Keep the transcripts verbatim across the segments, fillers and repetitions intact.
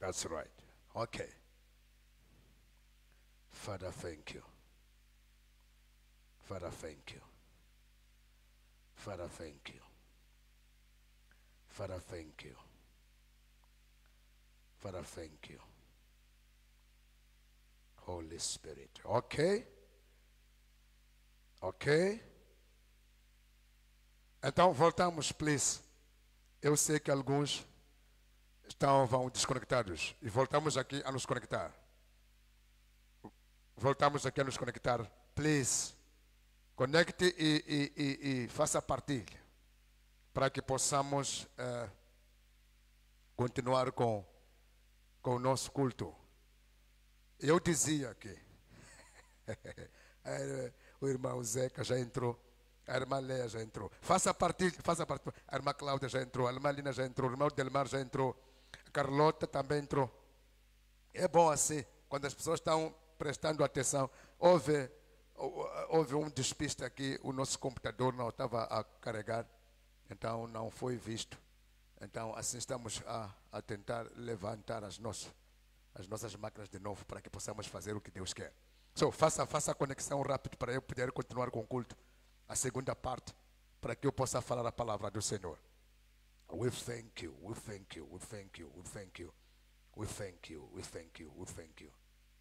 That's right. Okay. Father, thank you. Father, thank you. Father, thank you. Father, thank you. Father, thank you. Holy Spirit. Ok? Ok? Então voltamos, please. Eu sei que alguns estão vão desconectados. E voltamos aqui a nos conectar. Voltamos aqui a nos conectar. Please. Conecte e, e, e, e faça partilha. Para que possamos uh, continuar com, com o nosso culto. Eu dizia que o irmão Zeca já entrou, a irmã Leia já entrou. Faça partilha, faça partilha. A irmã Cláudia já entrou, a irmã Lina já entrou, o irmão Delmar já entrou, a Carlota também entrou. É bom assim, quando as pessoas estão prestando atenção. Houve, houve um despiste aqui, o nosso computador não estava a carregar, então não foi visto. Então assim estamos a, a tentar levantar as nossas, as nossas máquinas de novo para que possamos fazer o que Deus quer. So, faça, faça a conexão rápido para eu poder continuar com o culto. A segunda parte, para que eu possa falar a palavra do Senhor. We thank you, we thank you, we thank you, we thank you, we thank you, we thank you, we thank you.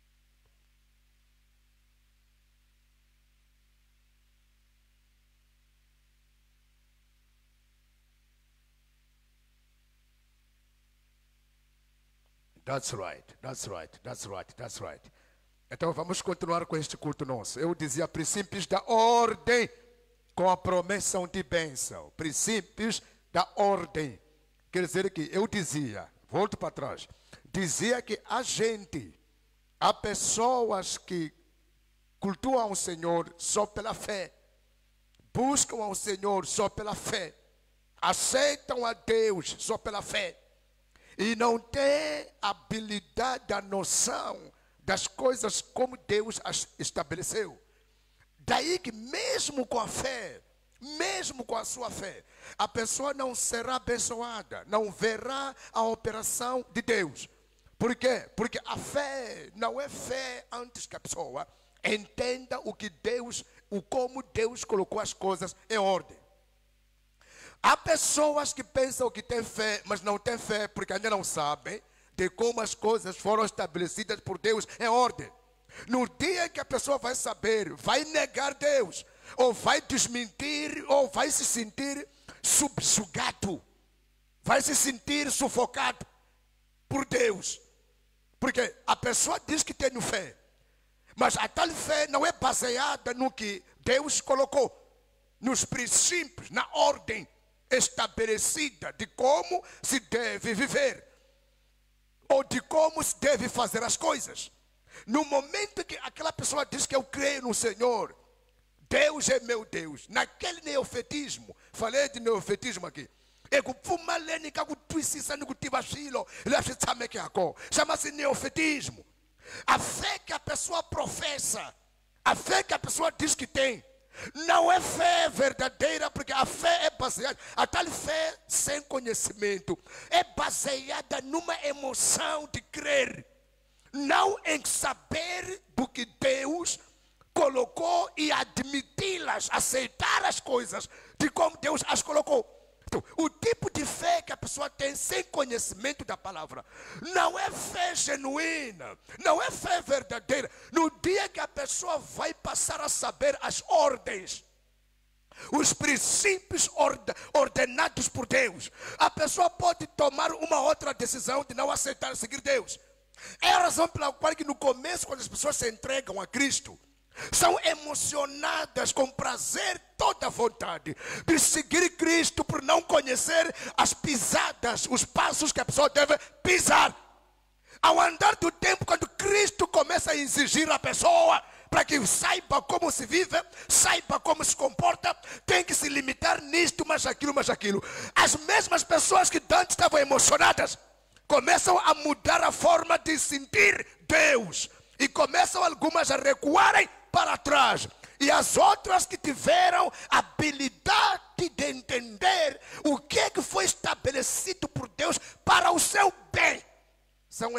That's right, that's right, that's right, that's right. Então vamos continuar com este culto nosso. Eu dizia princípios da ordem com a promessa de bênção. Princípios da ordem. Quer dizer que eu dizia, volto para trás, dizia que a gente, há pessoas que cultuam o Senhor só pela fé, buscam ao Senhor só pela fé, aceitam a Deus só pela fé, e não tem habilidade, a noção das coisas como Deus as estabeleceu. Daí que mesmo com a fé, mesmo com a sua fé, a pessoa não será abençoada, não verá a operação de Deus. Por quê? Porque a fé não é fé antes que a pessoa entenda o que Deus, o como Deus colocou as coisas em ordem. Há pessoas que pensam que têm fé, mas não têm fé porque ainda não sabem de como as coisas foram estabelecidas por Deus em ordem. No dia que a pessoa vai saber, vai negar Deus, ou vai desmentir, ou vai se sentir subjugado, vai se sentir sufocado por Deus. Porque a pessoa diz que tem fé, mas a tal fé não é baseada no que Deus colocou, nos princípios, na ordem estabelecida de como se deve viver, ou de como se deve fazer as coisas. No momento que aquela pessoa diz que eu creio no Senhor, Deus é meu Deus, naquele neofetismo, falei de neofetismo aqui, chama-se neofetismo. A fé que a pessoa professa, a fé que a pessoa diz que tem, não é fé verdadeira, porque a fé é baseada, a tal fé sem conhecimento, é baseada numa emoção de crer, não em saber do que Deus colocou e admiti-las, aceitar as coisas de como Deus as colocou. Então, o tipo de fé que a pessoa tem sem conhecimento da palavra não é fé genuína, não é fé verdadeira. No dia que a pessoa vai passar a saber as ordens, os princípios ordenados por Deus, a pessoa pode tomar uma outra decisão de não aceitar seguir Deus. É a razão pela qual que no começo, quando as pessoas se entregam a Cristo, são emocionadas com prazer, toda a vontade de seguir Cristo, por não conhecer as pisadas, os passos que a pessoa deve pisar. Ao andar do tempo, quando Cristo começa a exigir a pessoa para que saiba como se vive, saiba como se comporta, tem que se limitar nisto, mas aquilo, mas aquilo. As mesmas pessoas que antes estavam emocionadas começam a mudar a forma de sentir Deus, e começam algumas a recuarem para trás, e as outras que tiveram habilidade de entender o que é que foi estabelecido por Deus para o seu bem, são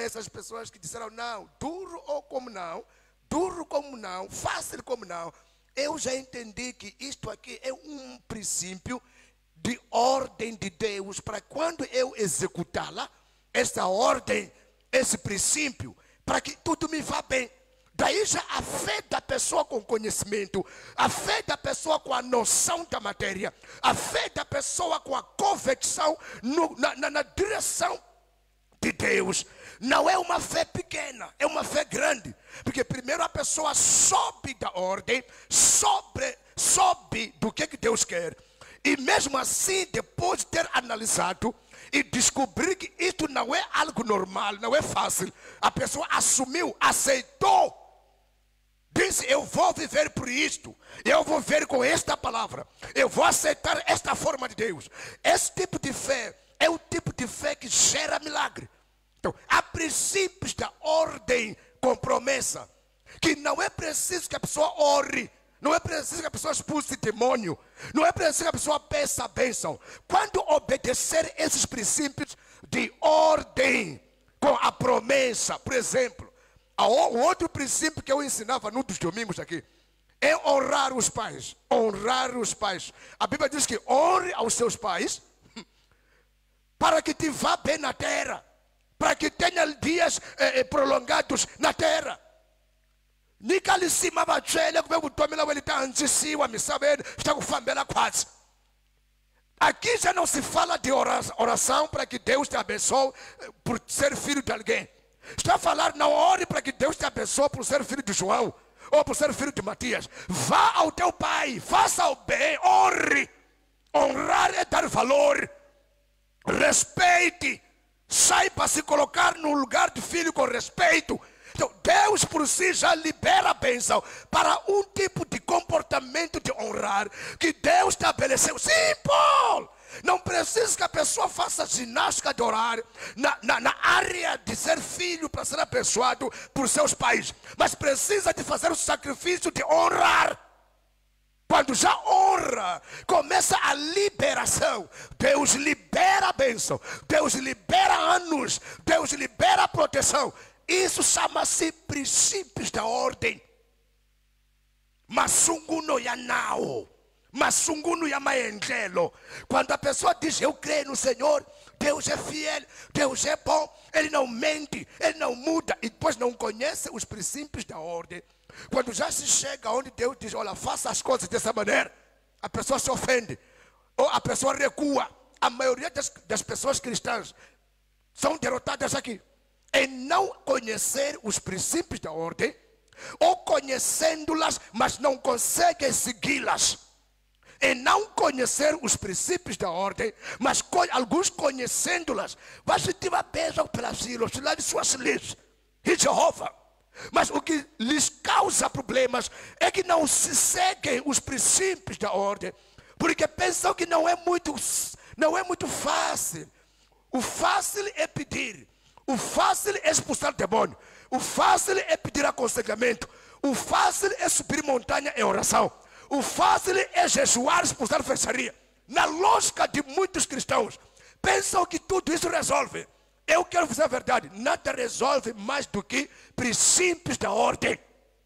essas pessoas que disseram não, duro ou como não, duro como não, fácil como não. Eu já entendi que isto aqui é um princípio de ordem de Deus, para quando eu executá-la, essa ordem, esse princípio, para que tudo me vá bem. Daí já a fé da pessoa com conhecimento, a fé da pessoa com a noção da matéria, a fé da pessoa com a convicção no, na, na, na direção de Deus. Não é uma fé pequena, é uma fé grande. Porque primeiro a pessoa sobe da ordem, sobe, sobe do que, que Deus quer. E mesmo assim, depois de ter analisado e descobrir que isto não é algo normal, não é fácil, a pessoa assumiu, aceitou. Disse, eu vou viver por isto, eu vou viver com esta palavra, eu vou aceitar esta forma de Deus. Esse tipo de fé é o tipo de fé que gera milagre. Então, há princípios da ordem com promessa, que não é preciso que a pessoa ore, não é preciso que a pessoa expulse demônio, não é preciso que a pessoa peça a bênção. Quando obedecer esses princípios de ordem com a promessa, por exemplo, o outro princípio que eu ensinava num dos domingos aqui é honrar os pais. Honrar os pais. A Bíblia diz que honre aos seus pais para que te vá bem na terra, para que tenha dias eh, prolongados na terra. Nicalisima bachele kubebutomela welita ansisiwa misabe está kufambela quase. Aqui já não se fala de oração para que Deus te abençoe por ser filho de alguém. Está a falar, não ore para que Deus te abençoe por ser filho de João ou por ser filho de Matias. Vá ao teu pai, faça o bem, honre. Honrar é dar valor. Respeite. Saiba se colocar no lugar de filho com respeito. Então, Deus por si já libera a bênção para um tipo de comportamento de honrar que Deus estabeleceu. Simple! Não precisa que a pessoa faça ginástica de orar na, na, na área de ser filho para ser abençoado por seus pais. Mas precisa de fazer o sacrifício de honrar. Quando já honra, começa a liberação. Deus libera a bênção. Deus libera anos. Deus libera a proteção. Isso chama-se princípios da ordem. Masungu no yanao. Masungu no yamaendlelo. Quando a pessoa diz, eu creio no Senhor, Deus é fiel, Deus é bom, Ele não mente, Ele não muda, e depois não conhece os princípios da ordem. Quando já se chega onde Deus diz, olha, faça as coisas dessa maneira, a pessoa se ofende, ou a pessoa recua. A maioria das, das pessoas cristãs são derrotadas aqui em não conhecer os princípios da ordem, ou conhecendo-las, mas não conseguem segui-las. Em não conhecer os princípios da ordem, mas co alguns conhecendo-las, vai se tiver beijo pelas filhas, se lá de suas leis, e Jeová. Mas o que lhes causa problemas é que não se seguem os princípios da ordem, porque pensam que não é muito, não é muito fácil. O fácil é pedir, o fácil é expulsar demônio, o fácil é pedir aconselhamento, o fácil é subir montanha em oração, o fácil é jejuar, expulsar fecharia. Na lógica de muitos cristãos, pensam que tudo isso resolve. Eu quero dizer a verdade, nada resolve mais do que princípios da ordem.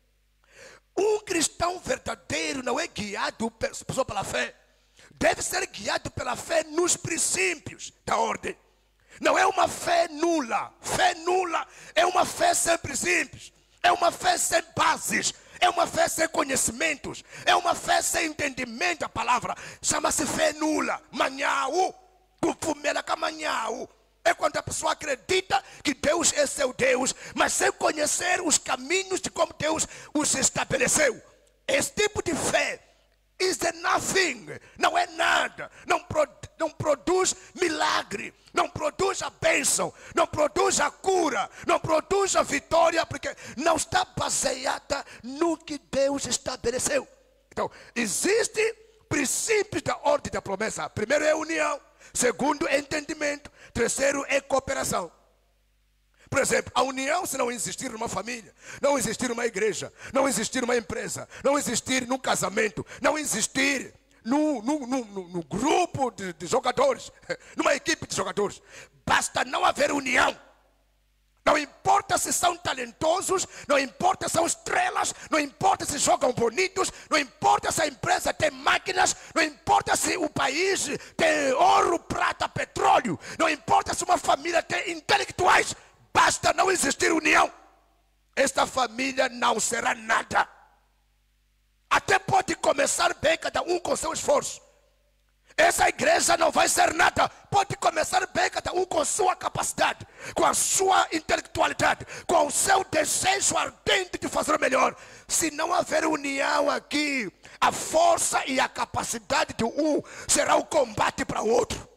Um cristão verdadeiro não é guiado só pela fé. Deve ser guiado pela fé nos princípios da ordem. Não é uma fé nula. Fé nula é uma fé sem princípios. É uma fé sem bases. É uma fé sem conhecimentos. É uma fé sem entendimento da palavra. Chama-se fé nula. Manhau. Cufumela camanhau. É quando a pessoa acredita que Deus é seu Deus, mas sem conhecer os caminhos de como Deus os estabeleceu. Esse tipo de fé is a nothing, não é nada, não, pro, não produz milagre, não produz a bênção, não produz a cura, não produz a vitória, porque não está baseada no que Deus estabeleceu. Então, existem princípios da ordem da promessa. Primeiro é união, segundo é entendimento, terceiro é cooperação. Por exemplo, a união, se não existir numa família, não existir numa igreja, não existir numa empresa, não existir num casamento, não existir no, no, no, no, no grupo de, de jogadores, numa equipe de jogadores, basta não haver união. Não importa se são talentosos, não importa se são estrelas, não importa se jogam bonitos, não importa se a empresa tem máquinas, não importa se o país tem ouro, prata, petróleo, não importa se uma família tem intelectuais, basta não existir união. Esta família não será nada. Até pode começar bem, cada um com seu esforço. Essa igreja não vai ser nada. Pode começar bem, cada um com sua capacidade, com a sua intelectualidade, com o seu desejo ardente de fazer o melhor. Se não haver união aqui, a força e a capacidade de um será o combate para o outro.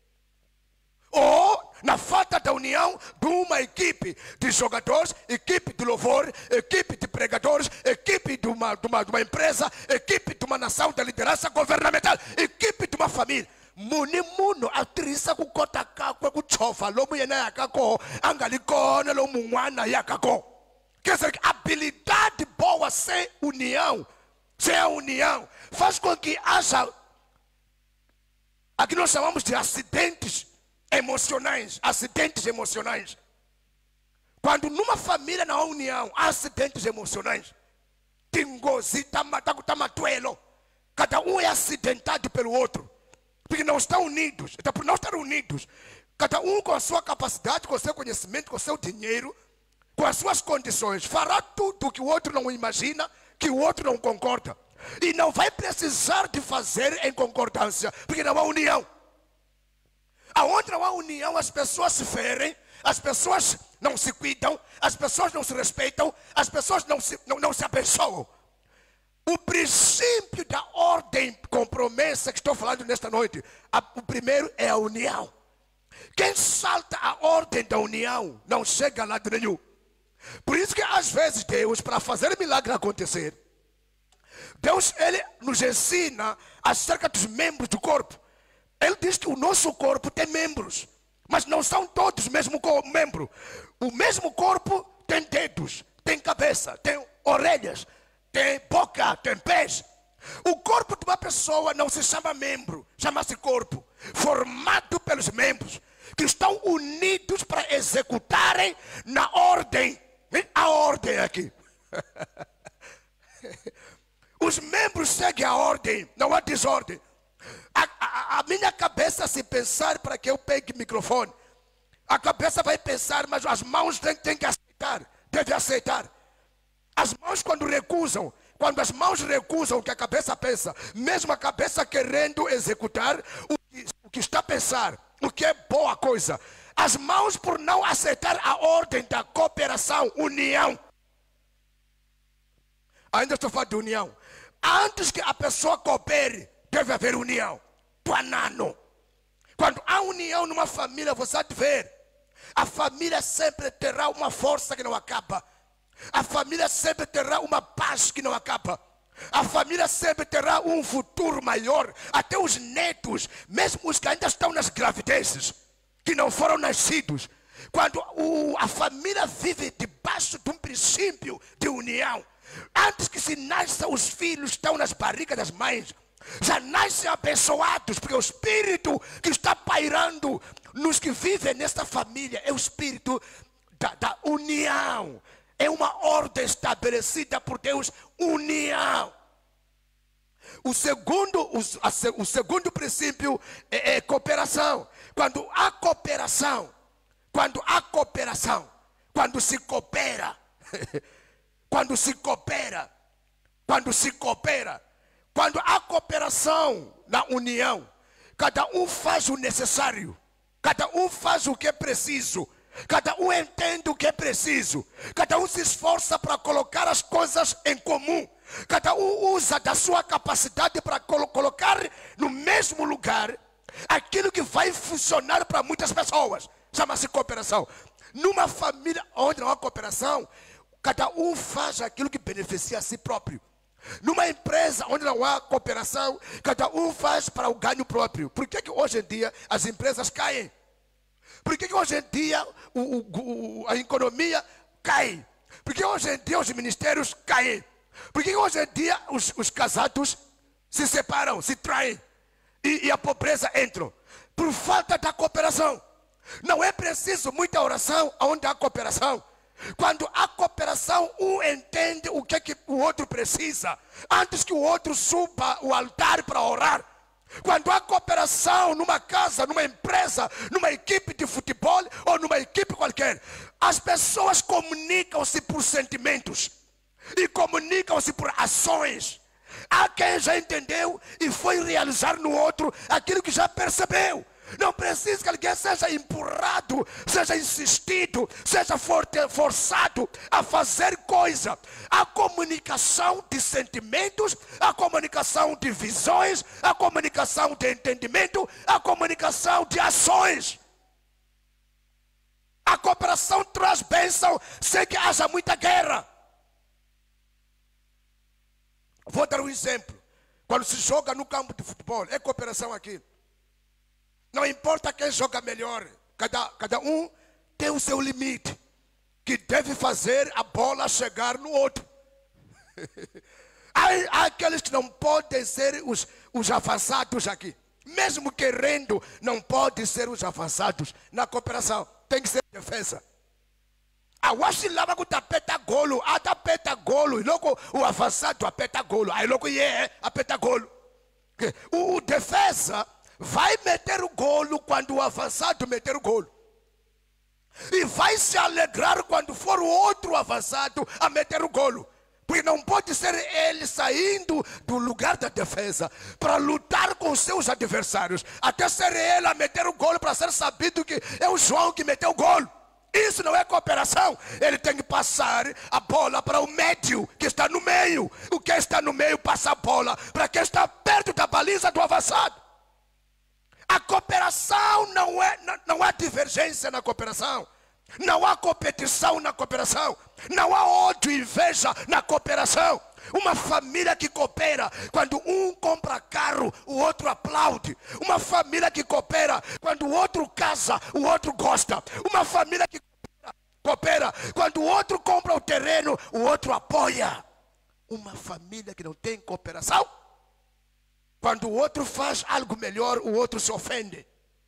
Ou, na falta da união de uma equipe de jogadores, equipe de louvor, equipe de pregadores, equipe de uma, de uma, de uma empresa, equipe de uma nação de liderança governamental, equipe de uma família. Muni muno atrisa kukota kakwe kuchofa lomu yena yakako angalikona lomu mwana yakako. Quer dizer, habilidade boa sem união, sem a união, faz com que haja, aqui nós chamamos de acidentes emocionais, acidentes emocionais. Quando numa família não há união, há acidentes emocionais. Tingozi, tamatuelo. Cada um é acidentado pelo outro. Porque não estão unidos. Então, por não estar unidos, cada um com a sua capacidade, com o seu conhecimento, com o seu dinheiro, com as suas condições, fará tudo que o outro não imagina, que o outro não concorda. E não vai precisar de fazer em concordância, porque não há união. Aonde não há união, as pessoas se ferem, as pessoas não se cuidam, as pessoas não se respeitam, as pessoas não se, não, não se abençoam. O princípio da ordem com promessa que estou falando nesta noite, a, o primeiro é a união. Quem salta a ordem da união não chega a lado nenhum. Por isso que às vezes Deus, para fazer milagre acontecer, Deus ele nos ensina acerca dos membros do corpo. Ele diz que o nosso corpo tem membros, mas não são todos o mesmo membro. O mesmo corpo tem dedos, tem cabeça, tem orelhas, tem boca, tem pés. O corpo de uma pessoa não se chama membro, chama-se corpo, formado pelos membros que estão unidos para executarem na ordem. A ordem aqui. Os membros seguem a ordem, não há desordem. A, a, a minha cabeça, se pensar para que eu pegue o microfone, a cabeça vai pensar, mas as mãos têm, têm que aceitar, deve aceitar. As mãos quando recusam, quando as mãos recusam o que a cabeça pensa, mesmo a cabeça querendo executar o que, o que está a pensar, o que é boa coisa, as mãos por não aceitar a ordem da cooperação, união. Ainda estou falando de união. Antes que a pessoa coopere, deve haver união. Tuanano. Quando há união numa família, você há de ver, a família sempre terá uma força que não acaba. A família sempre terá uma paz que não acaba. A família sempre terá um futuro maior. Até os netos, mesmo os que ainda estão nas gravidezes, que não foram nascidos, quando o, a família vive debaixo de um princípio de união, antes que se nasçam os filhos, estão nas barrigas das mães, já nascem abençoados, porque o espírito que está pairando nos que vivem nesta família é o espírito da, da união. É uma ordem estabelecida por Deus, união. O segundo, o, a, o segundo princípio é, é cooperação. Quando há cooperação, quando há cooperação, quando se coopera, quando se coopera, quando se coopera, quando há cooperação na união, cada um faz o necessário, cada um faz o que é preciso, cada um entende o que é preciso, cada um se esforça para colocar as coisas em comum, cada um usa da sua capacidade para colo colocar no mesmo lugar aquilo que vai funcionar para muitas pessoas. Chama-se cooperação. Numa família onde não há cooperação, cada um faz aquilo que beneficia a si próprio. Numa empresa onde não há cooperação, cada um faz para o ganho próprio. Por que que hoje em dia as empresas caem? Por que que hoje em dia o, o, o, a economia cai? Por que hoje em dia os ministérios caem? Por que hoje em dia os, os casados se separam, se traem e, e a pobreza entra? Por falta da cooperação. Não é preciso muita oração onde há cooperação. Quando há cooperação, um entende o que, é que o outro precisa, antes que o outro suba o altar para orar. Quando há cooperação numa casa, numa empresa, numa equipe de futebol ou numa equipe qualquer, as pessoas comunicam-se por sentimentos e comunicam-se por ações. Há quem já entendeu e foi realizar no outro aquilo que já percebeu. Não precisa que alguém seja empurrado, seja insistido, seja forçado a fazer coisa. A comunicação de sentimentos, a comunicação de visões, a comunicação de entendimento, a comunicação de ações. A cooperação traz bênção sem que haja muita guerra. Vou dar um exemplo. Quando se joga no campo de futebol, é cooperação aqui. Não importa quem joga melhor, cada, cada um tem o seu limite, que deve fazer a bola chegar no outro. há, há aqueles que não podem ser os, os avançados aqui. Mesmo querendo, não podem ser os avançados na cooperação. Tem que ser defesa. A washilava que tapeta golo, a tapeta golo, e logo o avançado apeta golo, aí logo é apeta golo. O, o defesa vai meter o golo quando o avançado meter o golo. E vai se alegrar quando for o outro avançado a meter o golo. Porque não pode ser ele saindo do lugar da defesa para lutar com seus adversários, até ser ele a meter o golo para ser sabido que é o João que meteu o golo. Isso não é cooperação. Ele tem que passar a bola para o médio que está no meio. O que está no meio passa a bola para quem está perto da baliza do avançado. A cooperação não é, não, não há divergência na cooperação. Não há competição na cooperação. Não há ódio e inveja na cooperação. Uma família que coopera, quando um compra carro, o outro aplaude. Uma família que coopera, quando o outro casa, o outro gosta. Uma família que coopera, coopera, quando o outro compra o terreno, o outro apoia. Uma família que não tem cooperação, quando o outro faz algo melhor, o outro se ofende.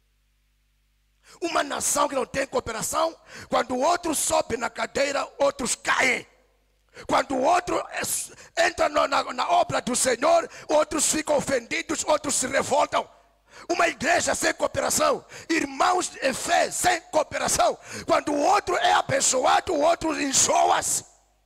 Uma nação que não tem cooperação, quando o outro sobe na cadeira, outros caem. Quando o outro entra na, na, na obra do Senhor, outros ficam ofendidos, outros se revoltam. Uma igreja sem cooperação, irmãos em fé sem cooperação, quando o outro é abençoado, o outro enjoa-se.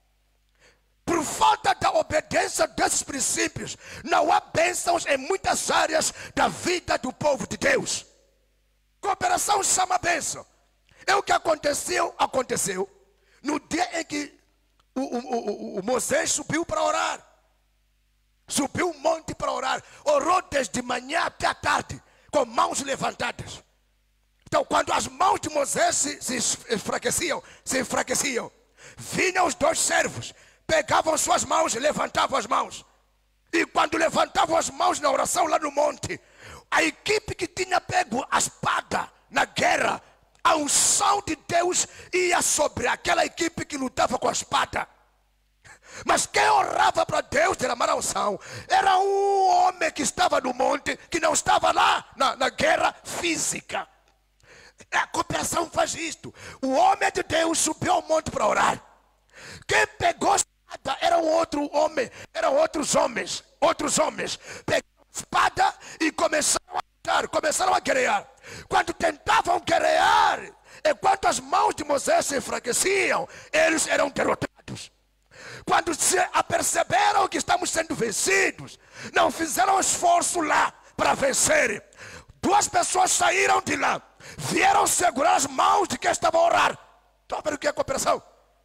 Por falta da obediência desses princípios, não há bênçãos em muitas áreas da vida do povo de Deus. Cooperação chama bênção. É o que aconteceu, aconteceu no dia em que o, o, o, o Moisés subiu para orar. Subiu um monte para orar. Orou desde manhã até a tarde, com mãos levantadas. Então, quando as mãos de Moisés se, se enfraqueciam, se enfraqueciam, vinham os dois servos, pegavam suas mãos, levantavam as mãos. E quando levantavam as mãos na oração lá no monte, a equipe que tinha pego a espada na guerra, a unção de Deus ia sobre aquela equipe que lutava com a espada. Mas quem orava para Deus derramar a unção era um homem que estava no monte, que não estava lá na, na guerra física. A cooperação faz isto. O homem de Deus subiu ao monte para orar. Quem pegou a espada era um outro homem, eram outros homens, outros homens. Pegaram a espada e começaram a lutar, começaram a guerrear. Quando tentavam guerrear, enquanto as mãos de Moisés se enfraqueciam, eles eram derrotados. Quando se aperceberam que estamos sendo vencidos, não fizeram esforço lá para vencerem. Duas pessoas saíram de lá, vieram segurar as mãos de quem estava a orar. Estão vendo o que é cooperação?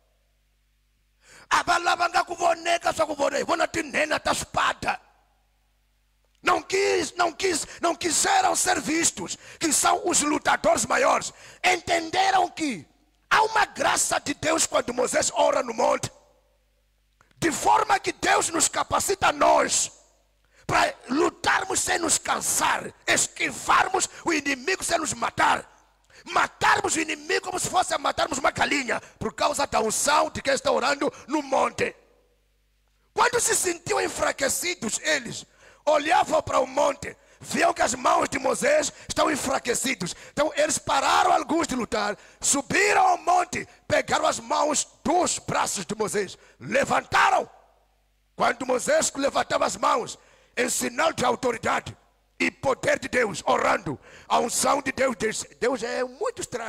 Não quis, não quis, não quiseram ser vistos, que são os lutadores maiores. Entenderam que há uma graça de Deus quando Moisés ora no monte, de forma que Deus nos capacita a nós para lutarmos sem nos cansar, esquivarmos o inimigo sem nos matar, matarmos o inimigo como se fosse matarmos uma galinha, por causa da unção de quem está orando no monte. Quando se sentiam enfraquecidos, eles olhavam para o monte viam que as mãos de Moisés estão enfraquecidas. Então eles pararam alguns de lutar, subiram ao monte, pegaram as mãos dos braços de Moisés, levantaram. Quando Moisés levantava as mãos, em sinal de autoridade e poder de Deus, orando, a unção de Deus, Deus é muito estranho.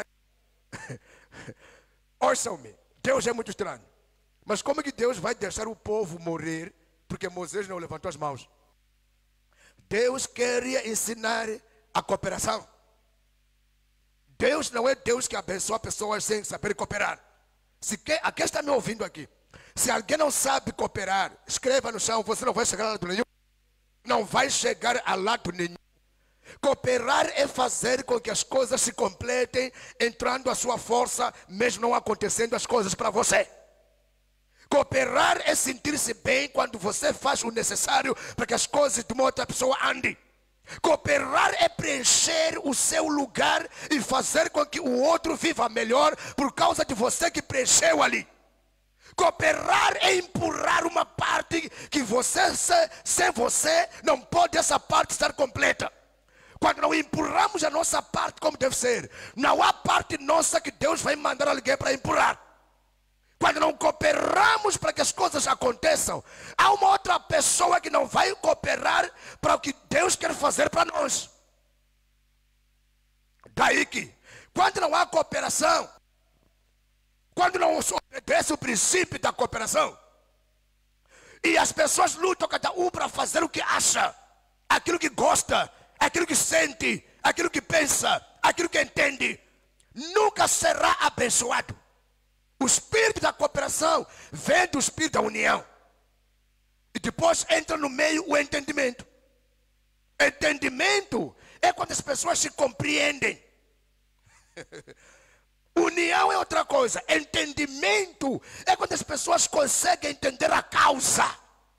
Ouçam-me, Deus é muito estranho. Mas como é que Deus vai deixar o povo morrer porque Moisés não levantou as mãos? Deus queria ensinar a cooperação. Deus não é Deus que abençoa pessoas sem saber cooperar. Se quem, a quem está me ouvindo aqui, se alguém não sabe cooperar, escreva no chão, você não vai chegar a lado nenhum. Não vai chegar a lado nenhum. Cooperar é fazer com que as coisas se completem, entrando a sua força, mesmo não acontecendo as coisas para você. Cooperar é sentir-se bem quando você faz o necessário para que as coisas de uma outra pessoa andem. Cooperar é preencher o seu lugar e fazer com que o outro viva melhor por causa de você que preencheu ali. Cooperar é empurrar uma parte que você, sem você, não pode essa parte estar completa. Quando não empurramos a nossa parte como deve ser, não há parte nossa que Deus vai mandar alguém para empurrar. Quando não cooperamos para que as coisas aconteçam, há uma outra pessoa que não vai cooperar para o que Deus quer fazer para nós. Daí que, quando não há cooperação, quando não se obedece o princípio da cooperação, e as pessoas lutam cada um para fazer o que acha, aquilo que gosta, aquilo que sente, aquilo que pensa, aquilo que entende, nunca será abençoado. O espírito da cooperação vem do espírito da união. E depois entra no meio o entendimento. Entendimento é quando as pessoas se compreendem. União é outra coisa. Entendimento é quando as pessoas conseguem entender a causa.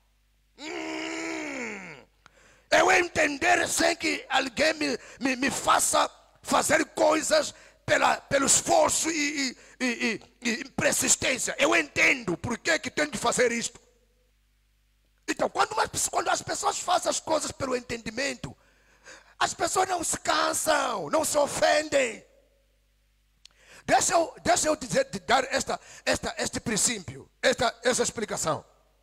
Hum, eu entender sem que alguém me, me, me faça fazer coisas pela, pelo esforço e, e, e, e persistência. Eu entendo por que, que tenho que fazer isto. Então, quando, uma, quando as pessoas fazem as coisas pelo entendimento, as pessoas não se cansam, não se ofendem. Deixa eu, deixa eu dizer, dar esta, esta, este princípio, esta, essa explicação.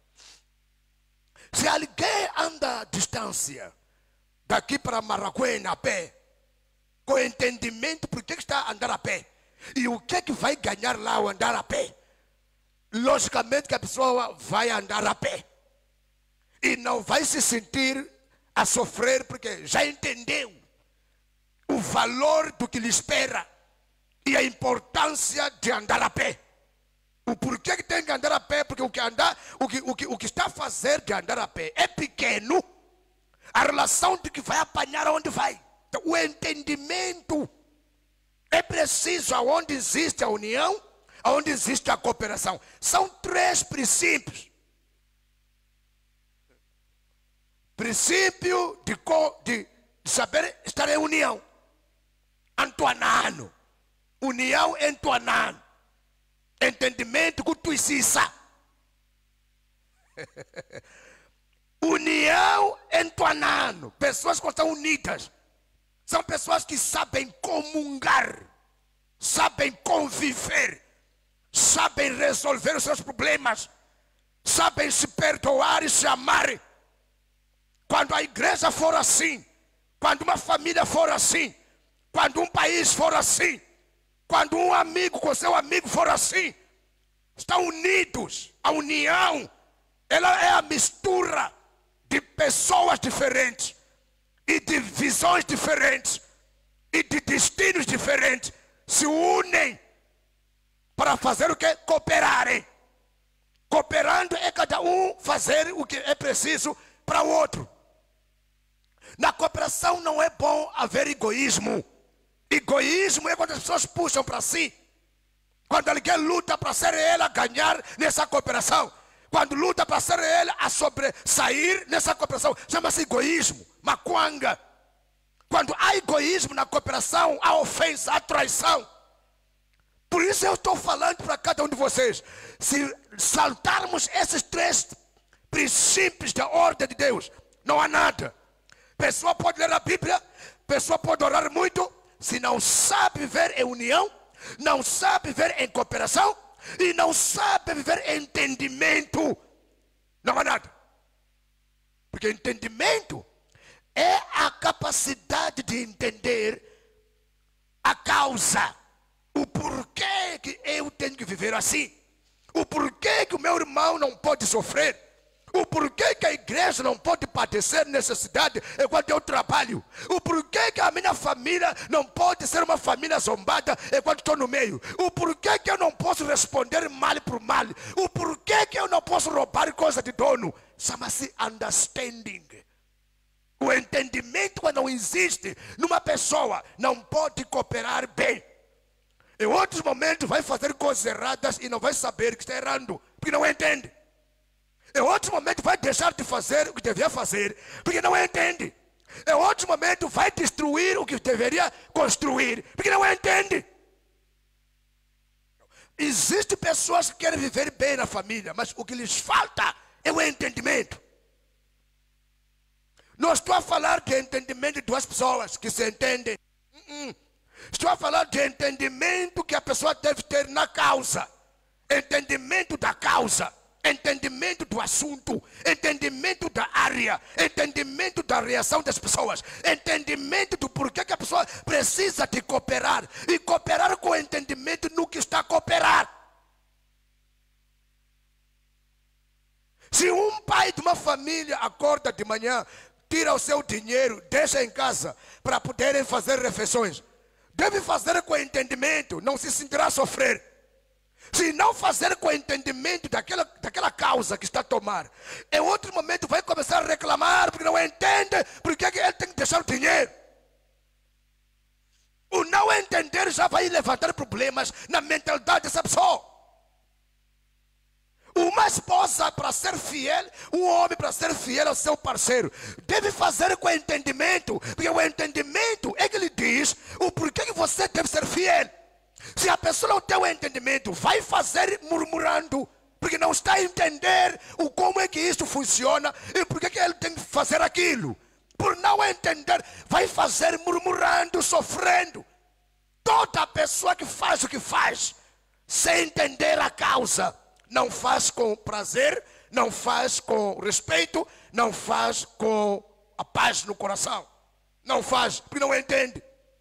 Se alguém anda a distância, daqui para Maracuena a pé, com entendimento por que está a andar a pé, e o que, que vai ganhar lá ao andar a pé, logicamente que a pessoa vai andar a pé. E não vai se sentir a sofrer porque já entendeu o valor do que lhe espera e a importância de andar a pé. O porquê que tem que andar a pé? Porque o que, andar, o que, o que, o que está a fazer de andar a pé é pequeno. A relação de que vai apanhar aonde vai. Então, o entendimento é preciso aonde existe a união, aonde existe a cooperação. São três princípios. Princípio de, de, de saber estar em união. Antoanano. União entoanano. Entendimento cutuicissa. União entoanano. Pessoas que estão unidas. São pessoas que sabem comungar. Sabem conviver. Sabem resolver os seus problemas. Sabem se perdoar e se amar. Quando a igreja for assim, quando uma família for assim, quando um país for assim, quando um amigo com seu amigo for assim, estão unidos. A união, ela é a mistura de pessoas diferentes, e de visões diferentes, e de destinos diferentes, se unem para fazer o que? Cooperarem. Cooperando é cada um fazer o que é preciso para o outro. Na cooperação não é bom haver egoísmo. Egoísmo é quando as pessoas puxam para si. Quando alguém luta para ser ela a ganhar nessa cooperação. Quando luta para ser ela a sobressair nessa cooperação. Chama-se egoísmo, macuanga. Quando há egoísmo na cooperação, há ofensa, há traição. Por isso eu estou falando para cada um de vocês. Se saltarmos esses três princípios da ordem de Deus, não há nada. Pessoa pode ler a Bíblia, pessoa pode orar muito, se não sabe viver em união, não sabe viver em cooperação e não sabe viver em entendimento, não há nada. Porque entendimento é a capacidade de entender a causa, o porquê que eu tenho que viver assim, o porquê que o meu irmão não pode sofrer, o porquê que a igreja não pode padecer necessidade enquanto eu trabalho, o porquê que a minha família não pode ser uma família zombada enquanto estou no meio, o porquê que eu não posso responder mal por mal, o porquê que eu não posso roubar coisa de dono. Chama-se understanding. O entendimento, quando não existe numa pessoa, não pode cooperar bem. Em outros momentos vai fazer coisas erradas e não vai saber que está errando, porque não entende. Em outros momentos vai deixar de fazer o que devia fazer, porque não entende. Em outros momentos vai destruir o que deveria construir, porque não entende. Existem pessoas que querem viver bem na família, mas o que lhes falta é o entendimento. Não estou a falar de entendimento de duas pessoas que se entendem. Uh-uh. Estou a falar de entendimento que a pessoa deve ter na causa. Entendimento da causa. Entendimento do assunto. Entendimento da área. Entendimento da reação das pessoas. Entendimento do porquê que a pessoa precisa de cooperar. E cooperar com entendimento no que está a cooperar. Se um pai de uma família acorda de manhã, tira o seu dinheiro, deixa em casa para poderem fazer refeições, deve fazer com entendimento, não se sentirá sofrer. Se não fazer com entendimento daquela, daquela causa que está a tomar, em outro momento vai começar a reclamar porque não entende porque ele tem que deixar o dinheiro. O não entender já vai levantar problemas na mentalidade dessa pessoa. Uma esposa, para ser fiel, um homem, para ser fiel ao seu parceiro, deve fazer com entendimento, porque o entendimento é que lhe diz o porquê que você deve ser fiel. Se a pessoa não tem o entendimento, vai fazer murmurando, porque não está a entender o como é que isso funciona e porquê que ele tem que fazer aquilo. Por não entender, vai fazer murmurando, sofrendo. Toda pessoa que faz o que faz, sem entender a causa, não faz com prazer, não faz com respeito, não faz com a paz no coração. Não faz, porque não entende.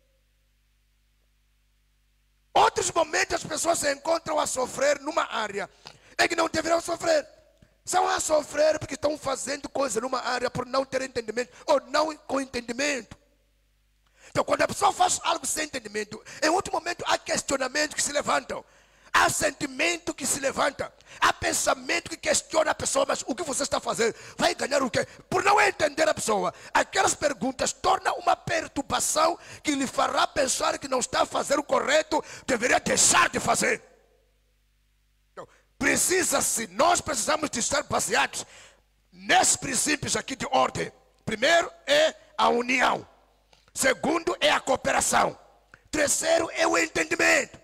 Outros momentos as pessoas se encontram a sofrer numa área em que não deveriam sofrer. São a sofrer porque estão fazendo coisa numa área por não ter entendimento ou não com entendimento. Então quando a pessoa faz algo sem entendimento, em outro momento há questionamentos que se levantam. Há sentimento que se levanta. Há pensamento que questiona a pessoa. Mas o que você está fazendo? Vai ganhar o quê? Por não entender a pessoa. Aquelas perguntas tornam uma perturbação que lhe fará pensar que não está a fazer o correto. Deveria deixar de fazer. Então, precisa-se, nós precisamos de estar baseados nesses princípios aqui de ordem. Primeiro é a união. Segundo é a cooperação. Terceiro é o entendimento.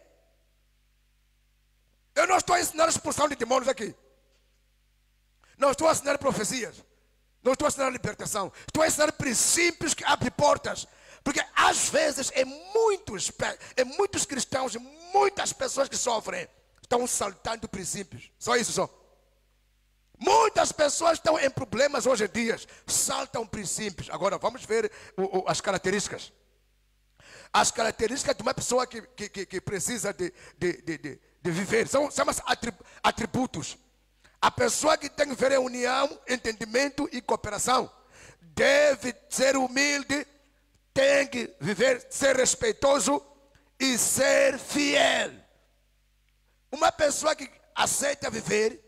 Eu não estou a ensinar a expulsão de demônios aqui. Não estou a ensinar profecias. Não estou a ensinar libertação. Estou a ensinar princípios que abrem portas. Porque às vezes em muitos, em muitos cristãos, em muitas pessoas que sofrem, estão saltando princípios. Só isso só. Muitas pessoas estão em problemas hoje em dia, saltam princípios. Agora vamos ver o, o, as características. As características de uma pessoa que, que, que, que precisa de, de, de, de, de viver. São, são atributos. A pessoa que tem que viver em união, entendimento e cooperação. Deve ser humilde, tem que viver, ser respeitoso e ser fiel. Uma pessoa que aceita viver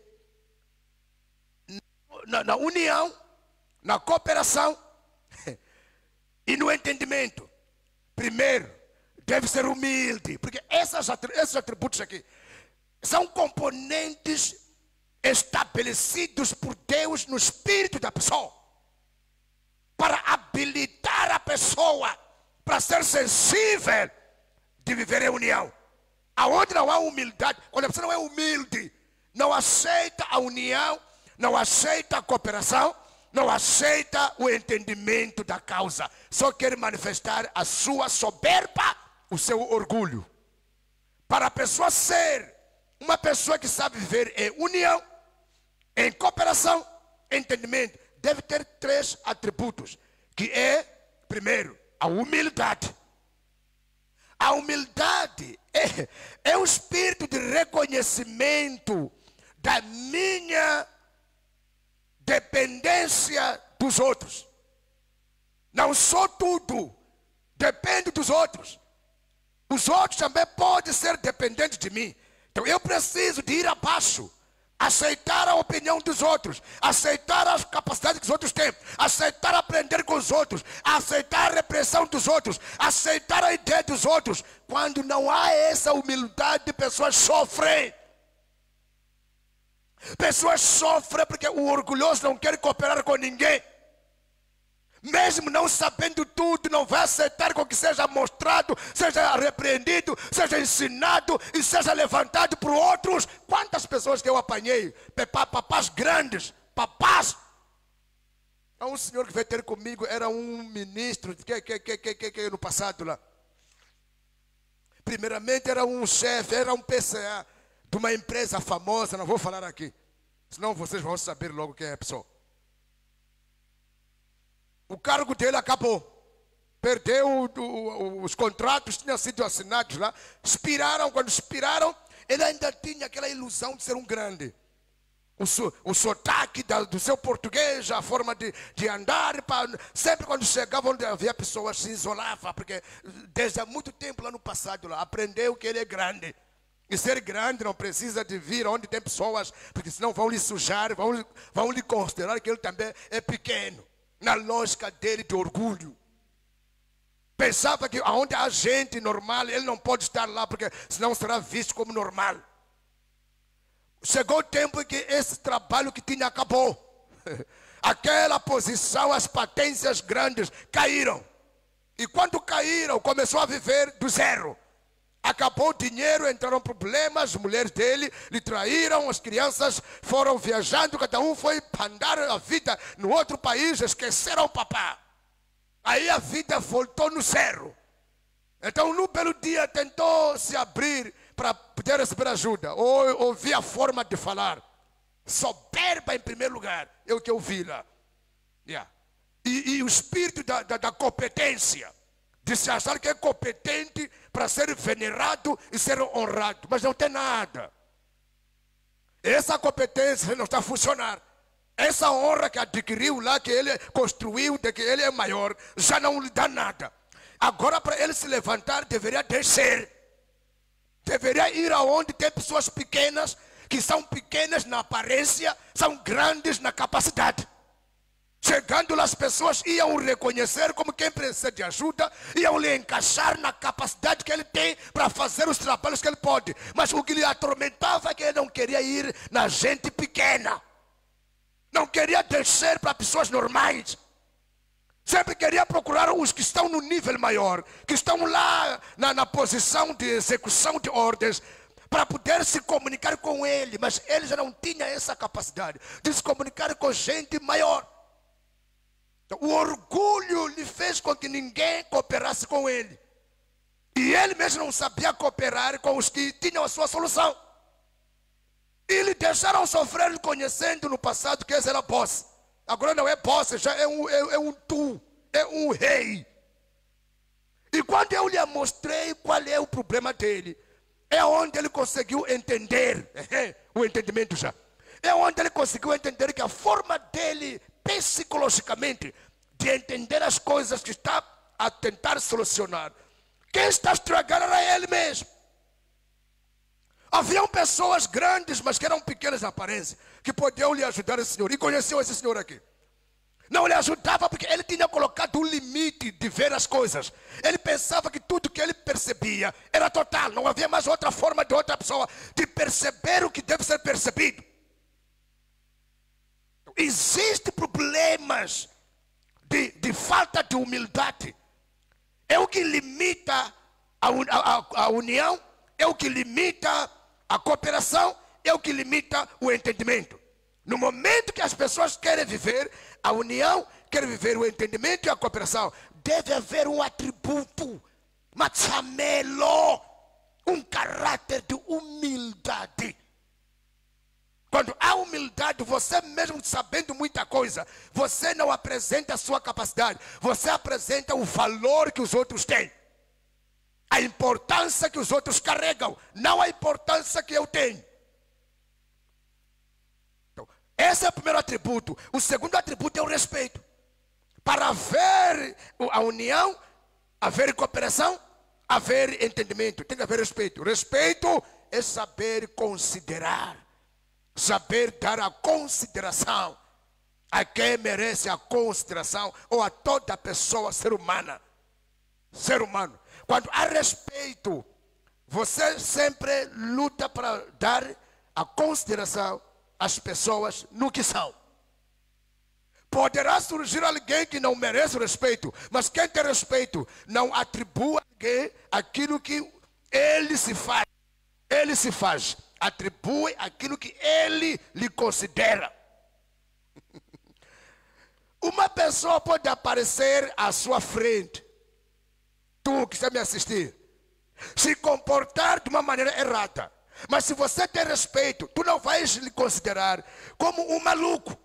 na, na união, na cooperação e no entendimento. Primeiro, deve ser humilde, porque essas, esses atributos aqui são componentes estabelecidos por Deus no espírito da pessoa, para habilitar a pessoa para ser sensível de viver em união. Aonde não há humildade, quando a pessoa não é humilde, não aceita a união, não aceita a cooperação, não aceita o entendimento da causa, só quer manifestar a sua soberba, o seu orgulho. Para a pessoa ser uma pessoa que sabe viver em união, em cooperação, entendimento, deve ter três atributos, que é, primeiro, a humildade. A humildade é, é o espírito de reconhecimento da minha dependência dos outros. Não sou tudo, depende dos outros. Os outros também podem ser dependentes de mim. Então eu preciso de ir abaixo, aceitar a opinião dos outros, aceitar as capacidades que os outros têm, aceitar aprender com os outros, aceitar a repressão dos outros, aceitar a ideia dos outros. Quando não há essa humildade, pessoas sofrem. Pessoas sofrem porque o orgulhoso não quer cooperar com ninguém. Mesmo não sabendo tudo, não vai aceitar com que seja mostrado, seja repreendido, seja ensinado e seja levantado por outros. Quantas pessoas que eu apanhei, papás grandes, papás. Há um senhor que veio ter comigo, era um ministro, que, que, que, que, que, que no passado lá. Primeiramente era um chefe, era um P C A de uma empresa famosa, não vou falar aqui, senão vocês vão saber logo quem é a pessoa. O cargo dele acabou. Perdeu o, o, os contratos, tinham sido assinados lá. Expiraram, quando expiraram, ele ainda tinha aquela ilusão de ser um grande. O, so, o sotaque da, do seu português, a forma de, de andar. Pra, sempre quando chegava onde havia pessoas, se isolava. Porque desde há muito tempo lá no passado, lá, aprendeu que ele é grande. E ser grande não precisa de vir onde tem pessoas, porque senão vão lhe sujar, vão, vão lhe considerar que ele também é pequeno. Na lógica dele de orgulho. Pensava que onde há gente normal, ele não pode estar lá, porque senão será visto como normal. Chegou o tempo em que esse trabalho que tinha acabou. Aquela posição, as patências grandes caíram. E quando caíram, começou a viver do zero. Acabou o dinheiro, entraram problemas, as mulheres dele lhe traíram, as crianças foram viajando, cada um foi andar a vida no outro país, esqueceram o papá. Aí a vida voltou no zero. Então, num belo dia, tentou se abrir para poder receber ajuda, ou ouvir a forma de falar. Soberba em primeiro lugar, é o que eu vi lá. Yeah. E, e o espírito da, da, da competência, de se achar que é competente para ser venerado e ser honrado, mas não tem nada. Essa competência não está a funcionar. Essa honra que adquiriu lá, que ele construiu, de que ele é maior, já não lhe dá nada. Agora, para ele se levantar, deveria descer. Deveria ir aonde tem pessoas pequenas, que são pequenas na aparência, são grandes na capacidade. Chegando lá, as pessoas iam o reconhecer como quem precisa de ajuda, iam lhe encaixar na capacidade que ele tem para fazer os trabalhos que ele pode. Mas o que lhe atormentava é que ele não queria ir na gente pequena. Não queria descer para pessoas normais. Sempre queria procurar os que estão no nível maior, que estão lá na, na posição de execução de ordens, para poder se comunicar com ele. Mas ele já não tinha essa capacidade de se comunicar com gente maior. O orgulho lhe fez com que ninguém cooperasse com ele. E ele mesmo não sabia cooperar com os que tinham a sua solução. E lhe deixaram sofrer conhecendo no passado que esse era boss. Agora não é boss, já é um, é, é um tu, é um rei. E quando eu lhe mostrei qual é o problema dele, é onde ele conseguiu entender, o entendimento já. É onde ele conseguiu entender que a forma dele, psicologicamente, de entender as coisas que está a tentar solucionar, quem está a estragar era ele mesmo. Haviam pessoas grandes, mas que eram pequenas na aparência, que podiam lhe ajudar esse senhor, e conheciam esse senhor aqui. Não lhe ajudava porque ele tinha colocado um limite de ver as coisas. Ele pensava que tudo que ele percebia era total, não havia mais outra forma de outra pessoa de perceber o que deve ser percebido. Existem problemas de, de falta de humildade. É o que limita a, a, a união, é o que limita a cooperação, é o que limita o entendimento. No momento que as pessoas querem viver a união, querem viver o entendimento e a cooperação, deve haver um atributo, machamelo, um caráter de humildade. Quando há humildade, você mesmo sabendo muita coisa, você não apresenta a sua capacidade, você apresenta o valor que os outros têm. A importância que os outros carregam, não a importância que eu tenho. Então, esse é o primeiro atributo. O segundo atributo é o respeito. Para haver a união, haver cooperação, haver entendimento, tem que haver respeito. Respeito é saber considerar, saber dar a consideração a quem merece a consideração, ou a toda pessoa, ser humana. Ser humano. Quando há respeito, você sempre luta para dar a consideração às pessoas no que são. Poderá surgir alguém que não merece respeito, mas quem tem respeito não atribui a ninguém aquilo que ele se faz. Ele se faz, atribui aquilo que ele lhe considera. Uma pessoa pode aparecer à sua frente, tu que está me assistir, se comportar de uma maneira errada, mas se você tem respeito, tu não vais lhe considerar como um maluco.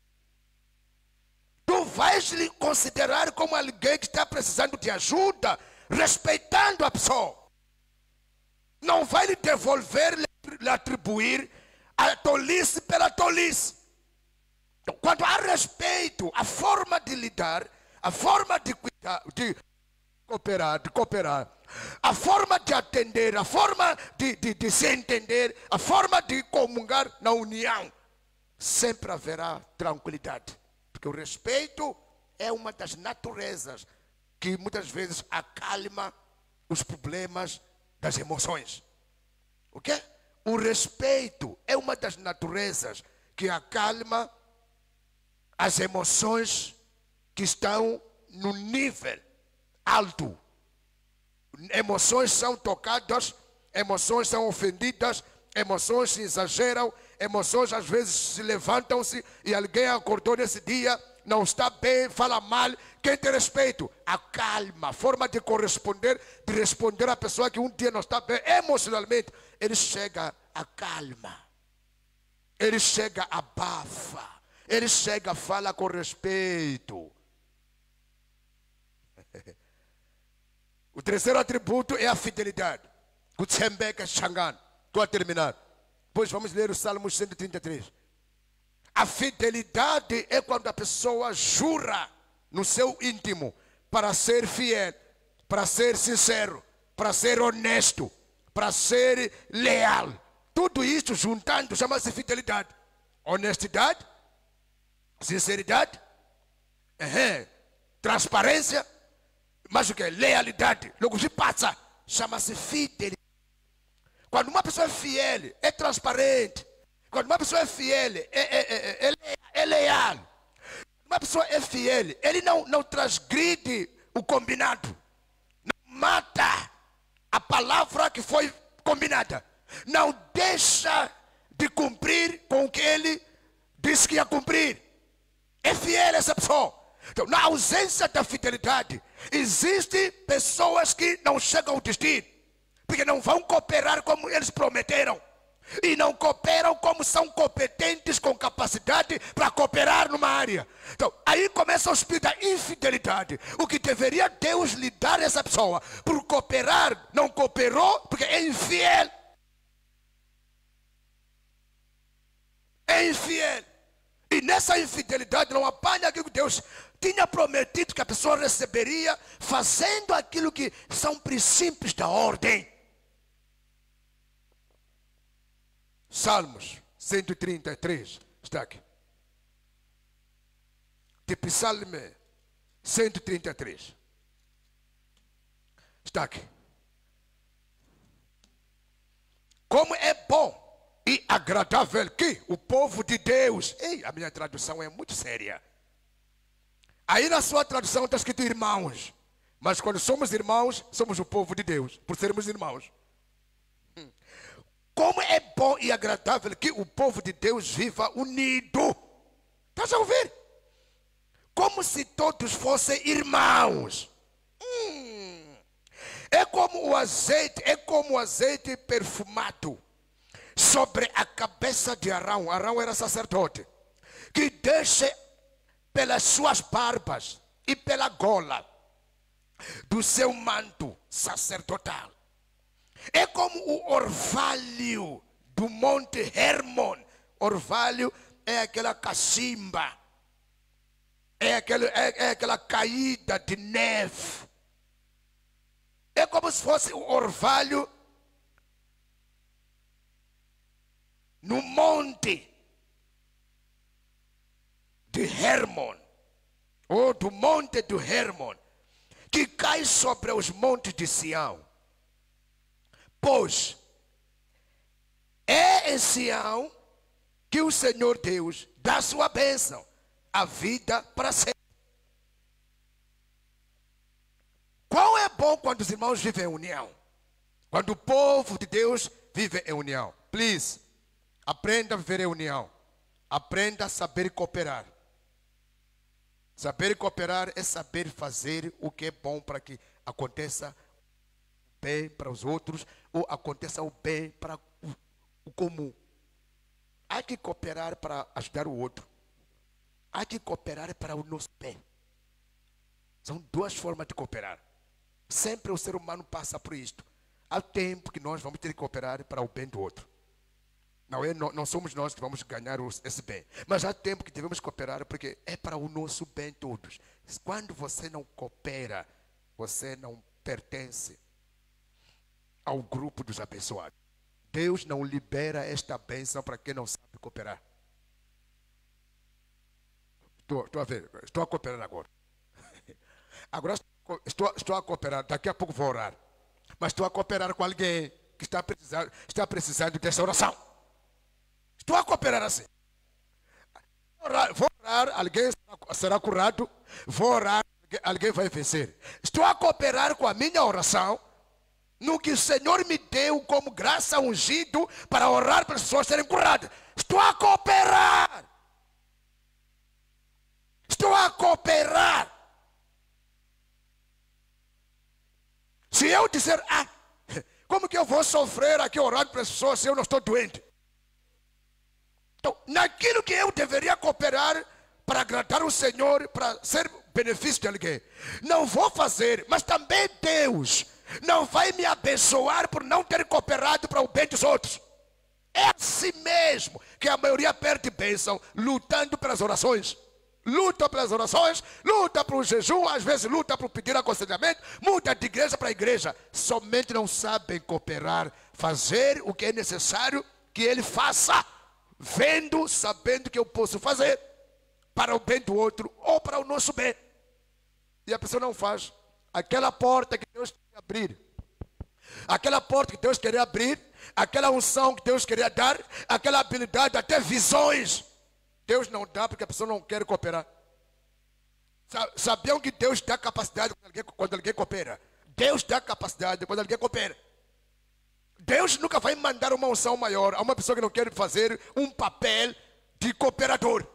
Tu vais lhe considerar como alguém que está precisando de ajuda, respeitando a pessoa. Não vai lhe devolver, lhe atribuir a tolice pela tolice. Então, quando há respeito, a forma de lidar, a forma de cuidar, de cooperar, de cooperar, a forma de atender, a forma de, de, de se entender, a forma de comungar na união, sempre haverá tranquilidade. Porque o respeito é uma das naturezas que muitas vezes acalma os problemas das emoções. O quê? O respeito é uma das naturezas que acalma as emoções que estão no nível alto. Emoções são tocadas, emoções são ofendidas, emoções se exageram, emoções às vezes se levantam-se e alguém acordou nesse dia, não está bem, fala mal. Quem tem respeito? A calma, a forma de corresponder, de responder à pessoa que um dia não está bem emocionalmente, ele chega a calma, ele chega a abafa, ele chega a fala com respeito. O terceiro atributo é a fidelidade. Estou a terminar. Depois vamos ler o Salmo cento e trinta e três. A fidelidade é quando a pessoa jura no seu íntimo para ser fiel, para ser sincero, para ser honesto, para ser leal. Tudo isso juntando chama-se fidelidade. Honestidade, sinceridade, uhum, transparência, mas o que? Lealidade. Logo se passa, chama-se fidelidade. Quando uma pessoa é fiel, é transparente. Quando uma pessoa é fiel, é, é, é, é, é leal. Uma pessoa é fiel, ele não, não transgride o combinado. Não mata a palavra que foi combinada. Não deixa de cumprir com o que ele disse que ia cumprir. É fiel essa pessoa. Então, na ausência da fidelidade, existem pessoas que não chegam ao destino, porque não vão cooperar como eles prometeram. E não cooperam como são competentes, com capacidade para cooperar numa área. Então, aí começa o espírito da infidelidade. O que deveria Deus lhe dar a essa pessoa por cooperar, não cooperou porque é infiel. É infiel. E nessa infidelidade não apanha aquilo que Deus tinha prometido que a pessoa receberia, fazendo aquilo que são princípios da ordem. Salmos cento e trinta e três, está aqui. Tipo Salmo cento e trinta e três. Está aqui. Como é bom e agradável que o povo de Deus... Ei, a minha tradução é muito séria. Aí na sua tradução está escrito irmãos. Mas quando somos irmãos, somos o povo de Deus, por sermos irmãos. Como é bom e agradável que o povo de Deus viva unido. Estás a ouvir? Como se todos fossem irmãos. Hum. É como o azeite, é como o azeite perfumado sobre a cabeça de Arão. Arão era sacerdote. Que desce pelas suas barbas e pela gola do seu manto sacerdotal. É como o orvalho do monte Hermon. Orvalho é aquela cacimba. É, aquele, é, é aquela caída de neve. É como se fosse o orvalho no monte de Hermon. Ou do monte do Hermon. Que cai sobre os montes de Sião. Pois é em Sião que o Senhor Deus dá sua bênção, a vida para sempre. Qual é bom quando os irmãos vivem em união? Quando o povo de Deus vive em união. Please, aprenda a viver em união. Aprenda a saber cooperar. Saber cooperar é saber fazer o que é bom para que aconteça bem para os outros ou aconteça o bem para o, o comum. Há que cooperar para ajudar o outro. Há que cooperar para o nosso bem. São duas formas de cooperar. Sempre o ser humano passa por isto. Há tempo que nós vamos ter que cooperar para o bem do outro. Não, é, não, não somos nós que vamos ganhar os, esse bem. Mas há tempo que devemos cooperar porque é para o nosso bem todos. Quando você não coopera, você não pertence ao grupo dos abençoados. Deus não libera esta bênção para quem não sabe cooperar. Estou, estou a ver, estou a cooperar agora. Agora estou, estou a cooperar, daqui a pouco vou orar. Mas estou a cooperar com alguém que está precisando, está precisando dessa oração. Estou a cooperar assim. Vou orar, vou orar, alguém será curado. Vou orar, alguém vai vencer. Estou a cooperar com a minha oração no que o Senhor me deu como graça ungido para orar para as pessoas serem curadas. Estou a cooperar. Estou a cooperar. Se eu disser, ah, como que eu vou sofrer aqui orando para as pessoas se eu não estou doente? Então, naquilo que eu deveria cooperar para agradar o Senhor, para ser benefício de alguém, não vou fazer, mas também Deus não vai me abençoar por não ter cooperado para o bem dos outros. É assim mesmo que a maioria perde bênção, lutando pelas orações. Luta pelas orações, luta para o jejum, às vezes luta para pedir aconselhamento, muda de igreja para igreja. Somente não sabem cooperar, fazer o que é necessário que ele faça, vendo, sabendo que eu posso fazer para o bem do outro ou para o nosso bem. E a pessoa não faz. Aquela porta que Deus queria abrir, aquela porta que Deus queria abrir, aquela unção que Deus queria dar, aquela habilidade, até visões, Deus não dá porque a pessoa não quer cooperar. Sabiam que Deus dá capacidade quando alguém, quando alguém coopera? Deus dá capacidade quando alguém coopera. Deus nunca vai mandar uma unção maior a uma pessoa que não quer fazer um papel de cooperador.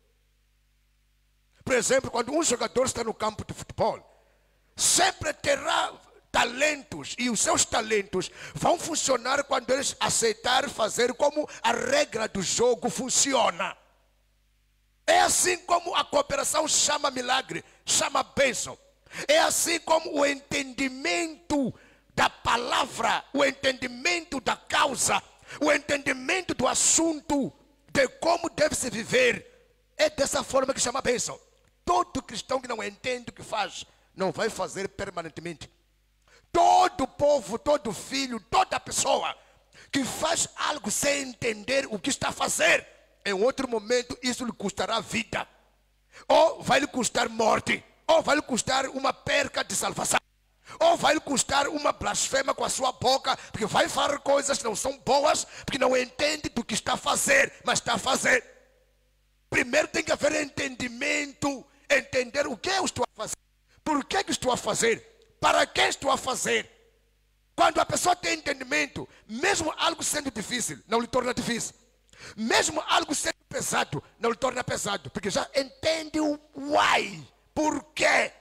Por exemplo, quando um jogador está no campo de futebol, sempre terá talentos, e os seus talentos vão funcionar quando eles aceitarem fazer como a regra do jogo funciona. É assim como a cooperação chama milagre, chama bênção. É assim como o entendimento da palavra, o entendimento da causa, o entendimento do assunto, de como deve se viver. É dessa forma que chama bênção. Todo cristão que não entende o que faz, não vai fazer permanentemente. Todo povo, todo filho, toda pessoa que faz algo sem entender o que está a fazer, em outro momento isso lhe custará vida, ou vai lhe custar morte, ou vai lhe custar uma perca de salvação, ou vai lhe custar uma blasfema com a sua boca, porque vai falar coisas que não são boas, porque não entende do que está a fazer, mas está a fazer. Primeiro tem que haver entendimento, entender o que eu estou a fazer, por que, que estou a fazer, para que estou a fazer, Quando a pessoa tem entendimento, mesmo algo sendo difícil, não lhe torna difícil. Mesmo algo sendo pesado, não lhe torna pesado. Porque já entende o why. Por quê?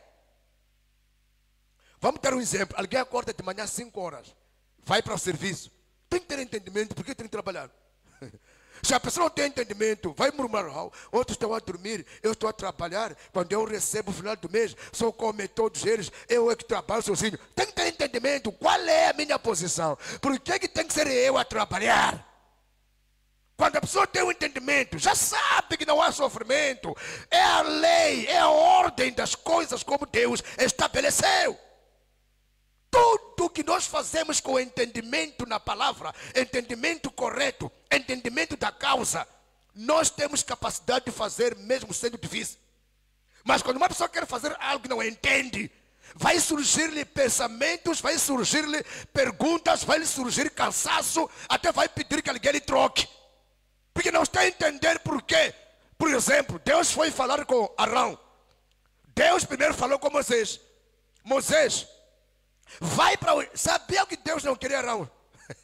Vamos dar um exemplo. Alguém acorda de manhã às cinco horas. Vai para o serviço. Tem que ter entendimento. Por que tem que trabalhar? Se a pessoa não tem entendimento, vai murmurar. Outros estão a dormir, eu estou a trabalhar. Quando eu recebo no final do mês, sou como todos eles. Eu é que trabalho sozinho. Tem que ter entendimento. Qual é a minha posição? Por que, que tem que ser eu a trabalhar? Quando a pessoa tem um entendimento, já sabe que não há sofrimento. É a lei, é a ordem das coisas como Deus estabeleceu. Tudo que nós fazemos com entendimento na palavra, entendimento correto, entendimento da causa, nós temos capacidade de fazer mesmo sendo difícil. Mas quando uma pessoa quer fazer algo que não entende, vai surgir-lhe pensamentos, vai surgir-lhe perguntas, vai lhe surgir cansaço, até vai pedir que alguém lhe troque. Porque não está a entender por quê. Por exemplo, Deus foi falar com Arão. Deus primeiro falou com Moisés. Moisés, vai para o... Sabia que Deus não queria Arão?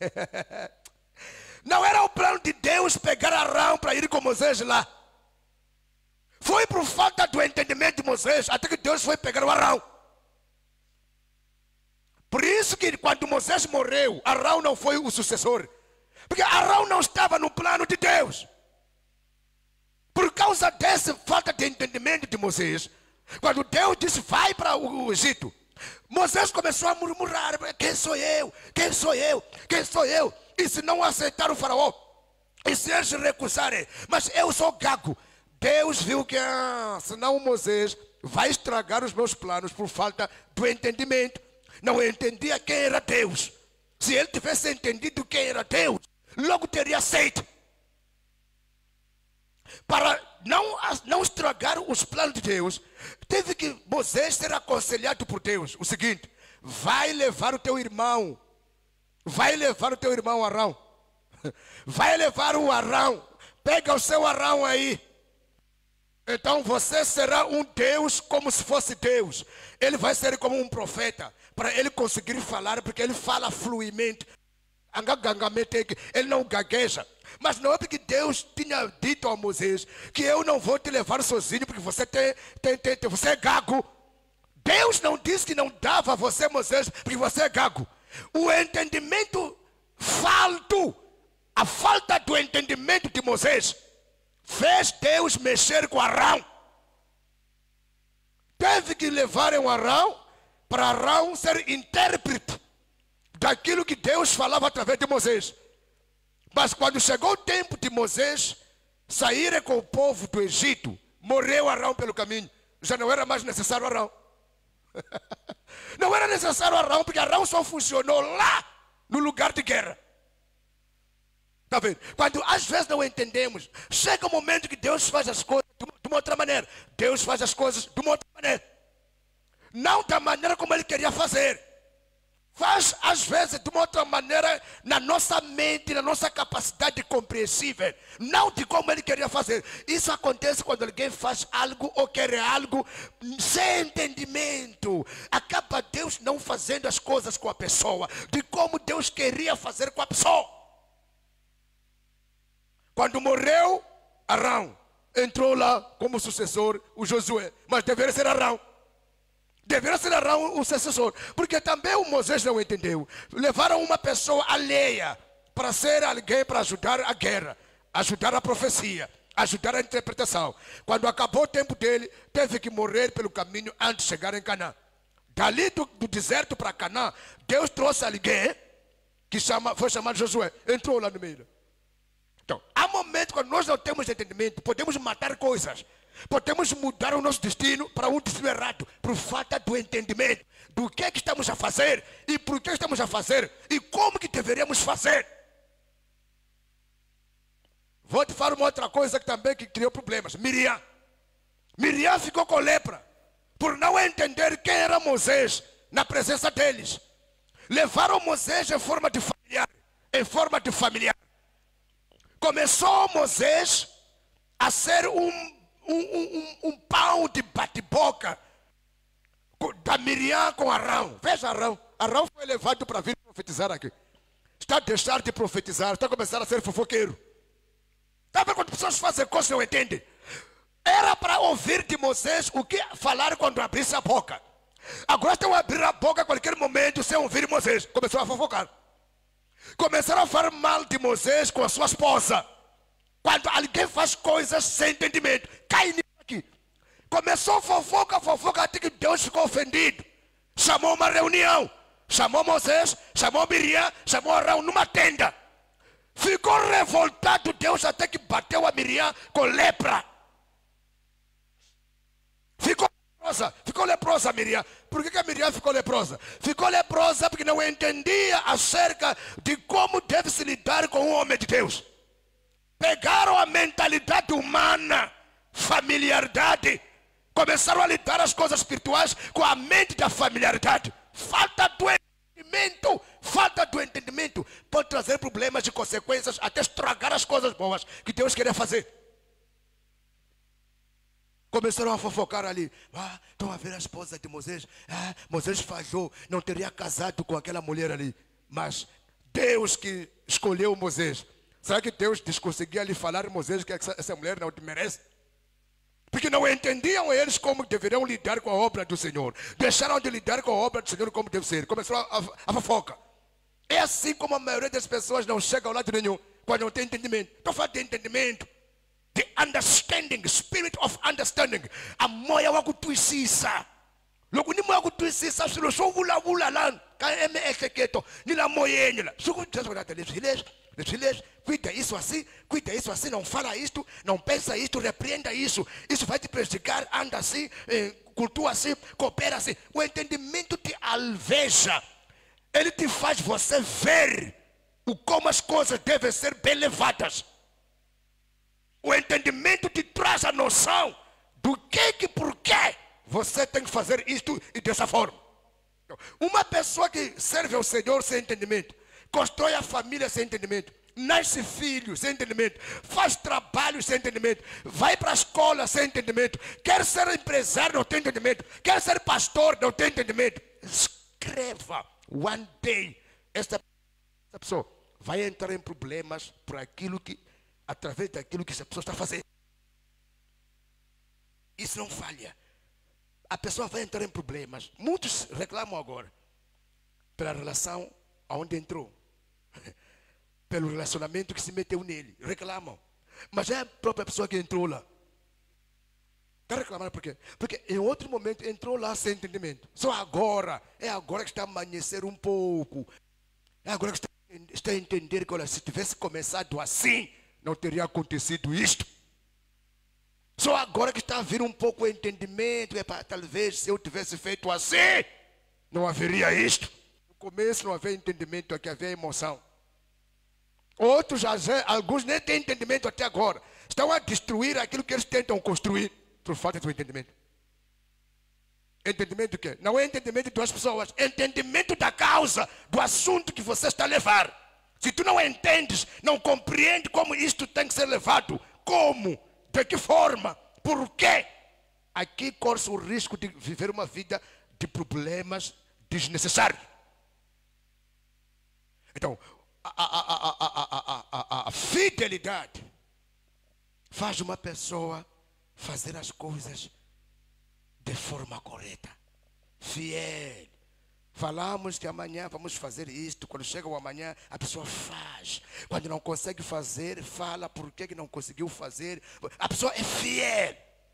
Não era o plano de Deus pegar Arão para ir com Moisés lá. Foi por falta do entendimento de Moisés até que Deus foi pegar o Arão. Por isso que quando Moisés morreu, Arão não foi o sucessor. Porque Arão não estava no plano de Deus. Por causa dessa falta de entendimento de Moisés, quando Deus disse vai para o Egito, Moisés começou a murmurar: quem sou eu? Quem sou eu? Quem sou eu? E se não aceitar o faraó? E se eles recusarem? Mas eu sou gago. Deus viu que ah, senão Moisés vai estragar os meus planos por falta do entendimento. Não entendia quem era Deus. Se ele tivesse entendido quem era Deus, logo teria aceito. Para não, não estragar os planos de Deus, teve que Moisés ser aconselhado por Deus. O seguinte: vai levar o teu irmão. Vai levar o teu irmão Arão. Vai levar o Arão. Pega o seu Arão aí. Então você será um Deus como se fosse Deus. Ele vai ser como um profeta. Para ele conseguir falar, porque ele fala fluidamente. Ele não gagueja. Mas não é porque Deus tinha dito a Moisés que eu não vou te levar sozinho porque você, tem, tem, tem, tem, você é gago. Deus não disse que não dava a você, Moisés, porque você é gago. O entendimento falto, a falta do entendimento de Moisés, fez Deus mexer com Arão. Teve que levar um Arão para Arão ser intérprete daquilo que Deus falava através de Moisés. Mas quando chegou o tempo de Moisés sair com o povo do Egito, morreu Arão pelo caminho. Já não era mais necessário Arão. Não era necessário Arão, porque Arão só funcionou lá no lugar de guerra. Está vendo? Quando às vezes não entendemos, chega o momento que Deus faz as coisas de uma outra maneira. Deus faz as coisas de uma outra maneira. Não da maneira como Ele queria fazer. Faz às vezes de uma outra maneira na nossa mente, na nossa capacidade compreensível. Não de como Ele queria fazer. Isso acontece quando alguém faz algo ou quer algo sem entendimento. Acaba Deus não fazendo as coisas com a pessoa de como Deus queria fazer com a pessoa. Quando morreu Arão, entrou lá como sucessor o Josué. Mas deveria ser Arão. Deveria ser Arão o sucessor. Porque também o Moisés não entendeu. Levaram uma pessoa alheia para ser alguém para ajudar a guerra, ajudar a profecia, ajudar a interpretação. Quando acabou o tempo dele, teve que morrer pelo caminho antes de chegar em Canaã. Dali do, do deserto para Canaã, Deus trouxe alguém que chama, foi chamado Josué. Entrou lá no meio. Então, há momentos quando nós não temos entendimento, podemos matar coisas. Podemos mudar o nosso destino para um destino errado, por falta do entendimento do que é que estamos a fazer e por que estamos a fazer e como que deveríamos fazer. Vou te falar uma outra coisa que também que criou problemas. Miriam. Miriam ficou com lepra por não entender quem era Moisés na presença deles. Levaram Moisés em forma de familiar, em forma de familiar. Começou Moisés a ser um Um, um, um pão de bate-boca da Miriam com Arão. Veja Arão. Arão foi levado para vir profetizar. profetizar aqui. Está a deixar de profetizar, está a começar a ser fofoqueiro. Está a ver quando pessoas fazem coisas que não entendem? Era para ouvir de Moisés o que falar quando abrisse a boca. Agora estão a abrir a boca a qualquer momento sem ouvir Moisés. Começou a fofocar. Começaram a falar mal de Moisés com a sua esposa. Quando alguém faz coisas sem entendimento, cai nisso aqui. Começou fofoca, fofoca, até que Deus ficou ofendido. Chamou uma reunião. Chamou Moisés, chamou Miriam, chamou Arão numa tenda. Ficou revoltado Deus até que bateu a Miriam com lepra. Ficou leprosa, ficou leprosa a Miriam. Por que, que a Miriam ficou leprosa? Ficou leprosa porque não entendia acerca de como deve se lidar com o homem de Deus. Pegaram a mentalidade humana, familiaridade. Começaram a lidar as coisas espirituais com a mente da familiaridade. Falta do entendimento, falta do entendimento pode trazer problemas e consequências, até estragar as coisas boas que Deus queria fazer. Começaram a fofocar ali. Ah, estão a ver a esposa de Moisés. Ah, Moisés falhou, não teria casado com aquela mulher ali. Mas Deus que escolheu Moisés. Será que Deus conseguia lhe falar a Moisés que essa, essa mulher não te merece? Porque não entendiam eles como deveriam lidar com a obra do Senhor. Deixaram de lidar com a obra do Senhor como deve ser. Começou a, a, a fofoca. É assim como a maioria das pessoas não chega ao lado nenhum quando não tem entendimento. Estou falando de entendimento. The understanding, spirit of understanding. A moia waku tuisisa. Logo ni moia waku tuisisa, silo so vula vula lan. Ka eme ekeketo, ni la moyenye la. Suku tsaso na tele silêncio, silêncio. Cuida isso assim, cuida isso assim, não fala isto, não pensa isto, repreenda isso. Isso vai te prejudicar, anda assim, eh, cultua assim, coopera assim. O entendimento te alveja. Ele te faz você ver o como as coisas devem ser bem levadas. O entendimento te traz a noção do que que por que você tem que fazer isto e dessa forma. Uma pessoa que serve ao Senhor sem entendimento, constrói a família sem entendimento, nasce filho sem entendimento, faz trabalho sem entendimento, vai para a escola sem entendimento, quer ser empresário, não tem entendimento, quer ser pastor, não tem entendimento. Escreva, one day, esta pessoa vai entrar em problemas por aquilo que através daquilo que essa pessoa está fazendo. Isso não falha. A pessoa vai entrar em problemas. Muitos reclamam agora pela relação aonde entrou, pelo relacionamento que se meteu nele. Reclamam. Mas é a própria pessoa que entrou lá. Está reclamando por quê? Porque em outro momento entrou lá sem entendimento. Só agora, é agora que está a amanhecer um pouco. É agora que está, está a entender que, olha, se tivesse começado assim, não teria acontecido isto. Só agora que está a vir um pouco o entendimento. É para, talvez se eu tivesse feito assim, não haveria isto. No começo não havia entendimento, aqui havia emoção. Outros, alguns nem têm entendimento até agora. Estão a destruir aquilo que eles tentam construir por falta de entendimento. Entendimento do quê? Não é entendimento de duas pessoas. É entendimento da causa, do assunto que você está a levar. Se tu não entendes, não compreende como isto tem que ser levado, como, de que forma, por quê, aqui corre o risco de viver uma vida de problemas desnecessários. Então, a, a, a, a, a, a, a fidelidade faz uma pessoa fazer as coisas de forma correta, fiel. Falamos que amanhã vamos fazer isto. Quando chega o amanhã, a pessoa faz. Quando não consegue fazer, fala por que não conseguiu fazer. A pessoa é fiel.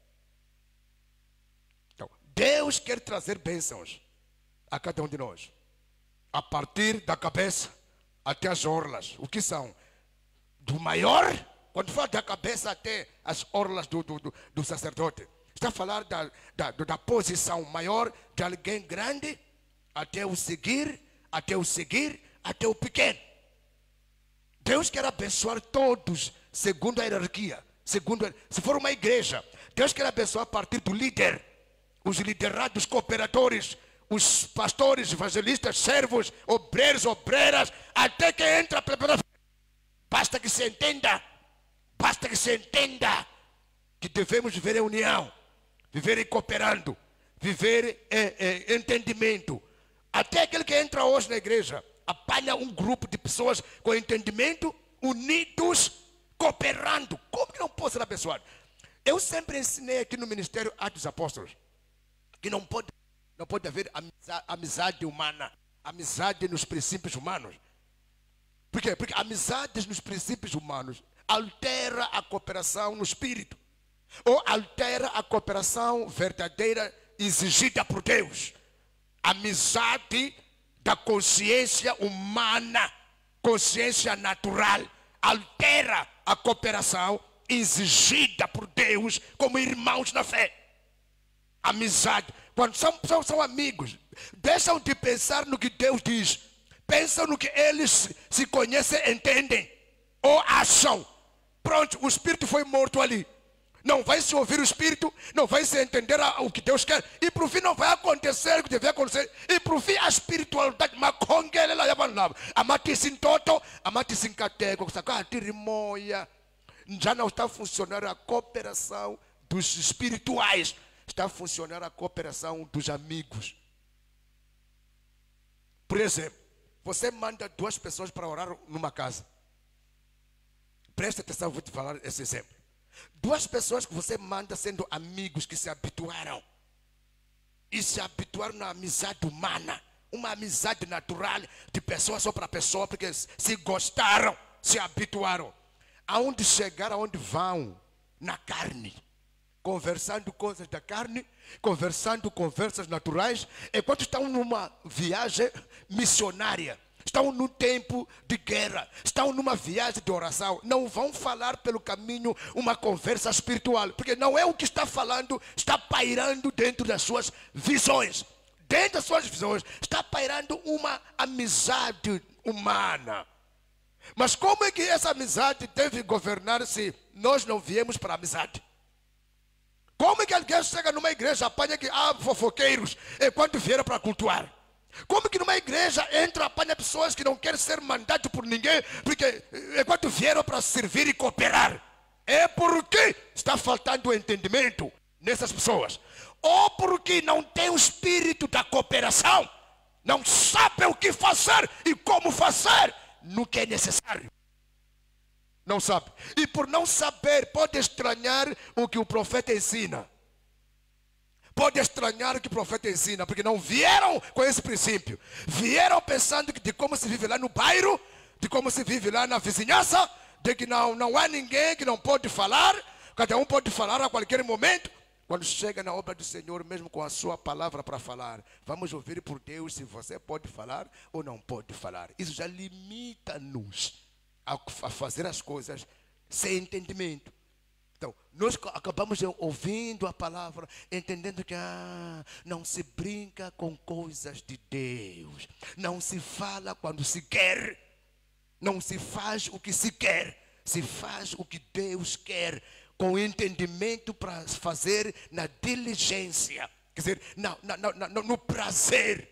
Então, Deus quer trazer bênçãos a cada um de nós. A partir da cabeça até as orlas. O que são? Do maior, quando fala da cabeça até as orlas do, do, do, do sacerdote. Está a falar da, da, da posição maior de alguém grande, até o seguir, até o seguir, até o pequeno. Deus quer abençoar todos, segundo a hierarquia. Segundo, se for uma igreja, Deus quer abençoar a partir do líder. Os liderados, cooperadores, os pastores, evangelistas, servos, obreiros, obreiras, até que entra pela... Basta que se entenda, basta que se entenda que devemos viver em união, viver em cooperando, viver em, em entendimento. Até aquele que entra hoje na igreja, apanha um grupo de pessoas com entendimento, unidos, cooperando. Como que não pode ser abençoado? Eu sempre ensinei aqui no Ministério Atos dos Apóstolos que não pode, não pode haver amizade, amizade humana, amizade nos princípios humanos. Por quê? Porque amizades nos princípios humanos altera a cooperação no espírito, ou altera a cooperação verdadeira exigida por Deus. Amizade da consciência humana, consciência natural, altera a cooperação exigida por Deus como irmãos na fé. Amizade, quando são, são, são amigos, deixam de pensar no que Deus diz, pensam no que eles se conhecem, entendem ou acham. Pronto, o espírito foi morto ali. Não vai se ouvir o espírito, não vai se entender o que Deus quer, e por fim não vai acontecer o que deve acontecer, e por fim a espiritualidade já não está funcionando a cooperação dos espirituais, está funcionando a cooperação dos amigos. Por exemplo, você manda duas pessoas para orar numa casa. Presta atenção, vou te falar esse exemplo. Duas pessoas que você manda sendo amigos que se habituaram. E se habituaram na amizade humana. Uma amizade natural de pessoa só para pessoa, porque se gostaram, se habituaram. Aonde chegaram, aonde vão? Na carne. Conversando coisas da carne, conversando conversas naturais, enquanto estão numa viagem missionária. Estão num tempo de guerra, estão numa viagem de oração, não vão falar pelo caminho uma conversa espiritual, porque não é o que está falando, está pairando dentro das suas visões. Dentro das suas visões está pairando uma amizade humana. Mas como é que essa amizade deve governar se nós não viemos para a amizade? Como é que alguém chega numa igreja, apanha que há fofoqueiros, enquanto vieram para cultuar? Como que numa igreja entra, apanha pessoas que não querem ser mandados por ninguém, porque enquanto vieram para servir e cooperar? É porque está faltando entendimento nessas pessoas, ou porque não tem o espírito da cooperação, não sabe o que fazer e como fazer no que é necessário. Não sabe. E por não saber, pode estranhar o que o profeta ensina. Pode estranhar o que o profeta ensina, porque não vieram com esse princípio. Vieram pensando de como se vive lá no bairro, de como se vive lá na vizinhança, de que não, não há ninguém que não pode falar, cada um pode falar a qualquer momento. Quando chega na obra do Senhor, mesmo com a sua palavra para falar, vamos ouvir por Deus se você pode falar ou não pode falar. Isso já limita-nos a fazer as coisas sem entendimento. Então, nós acabamos ouvindo a palavra, entendendo que ah, não se brinca com coisas de Deus. Não se fala quando se quer. Não se faz o que se quer. Se faz o que Deus quer. Com entendimento para fazer na diligência. Quer dizer, na, na, na, no, no prazer.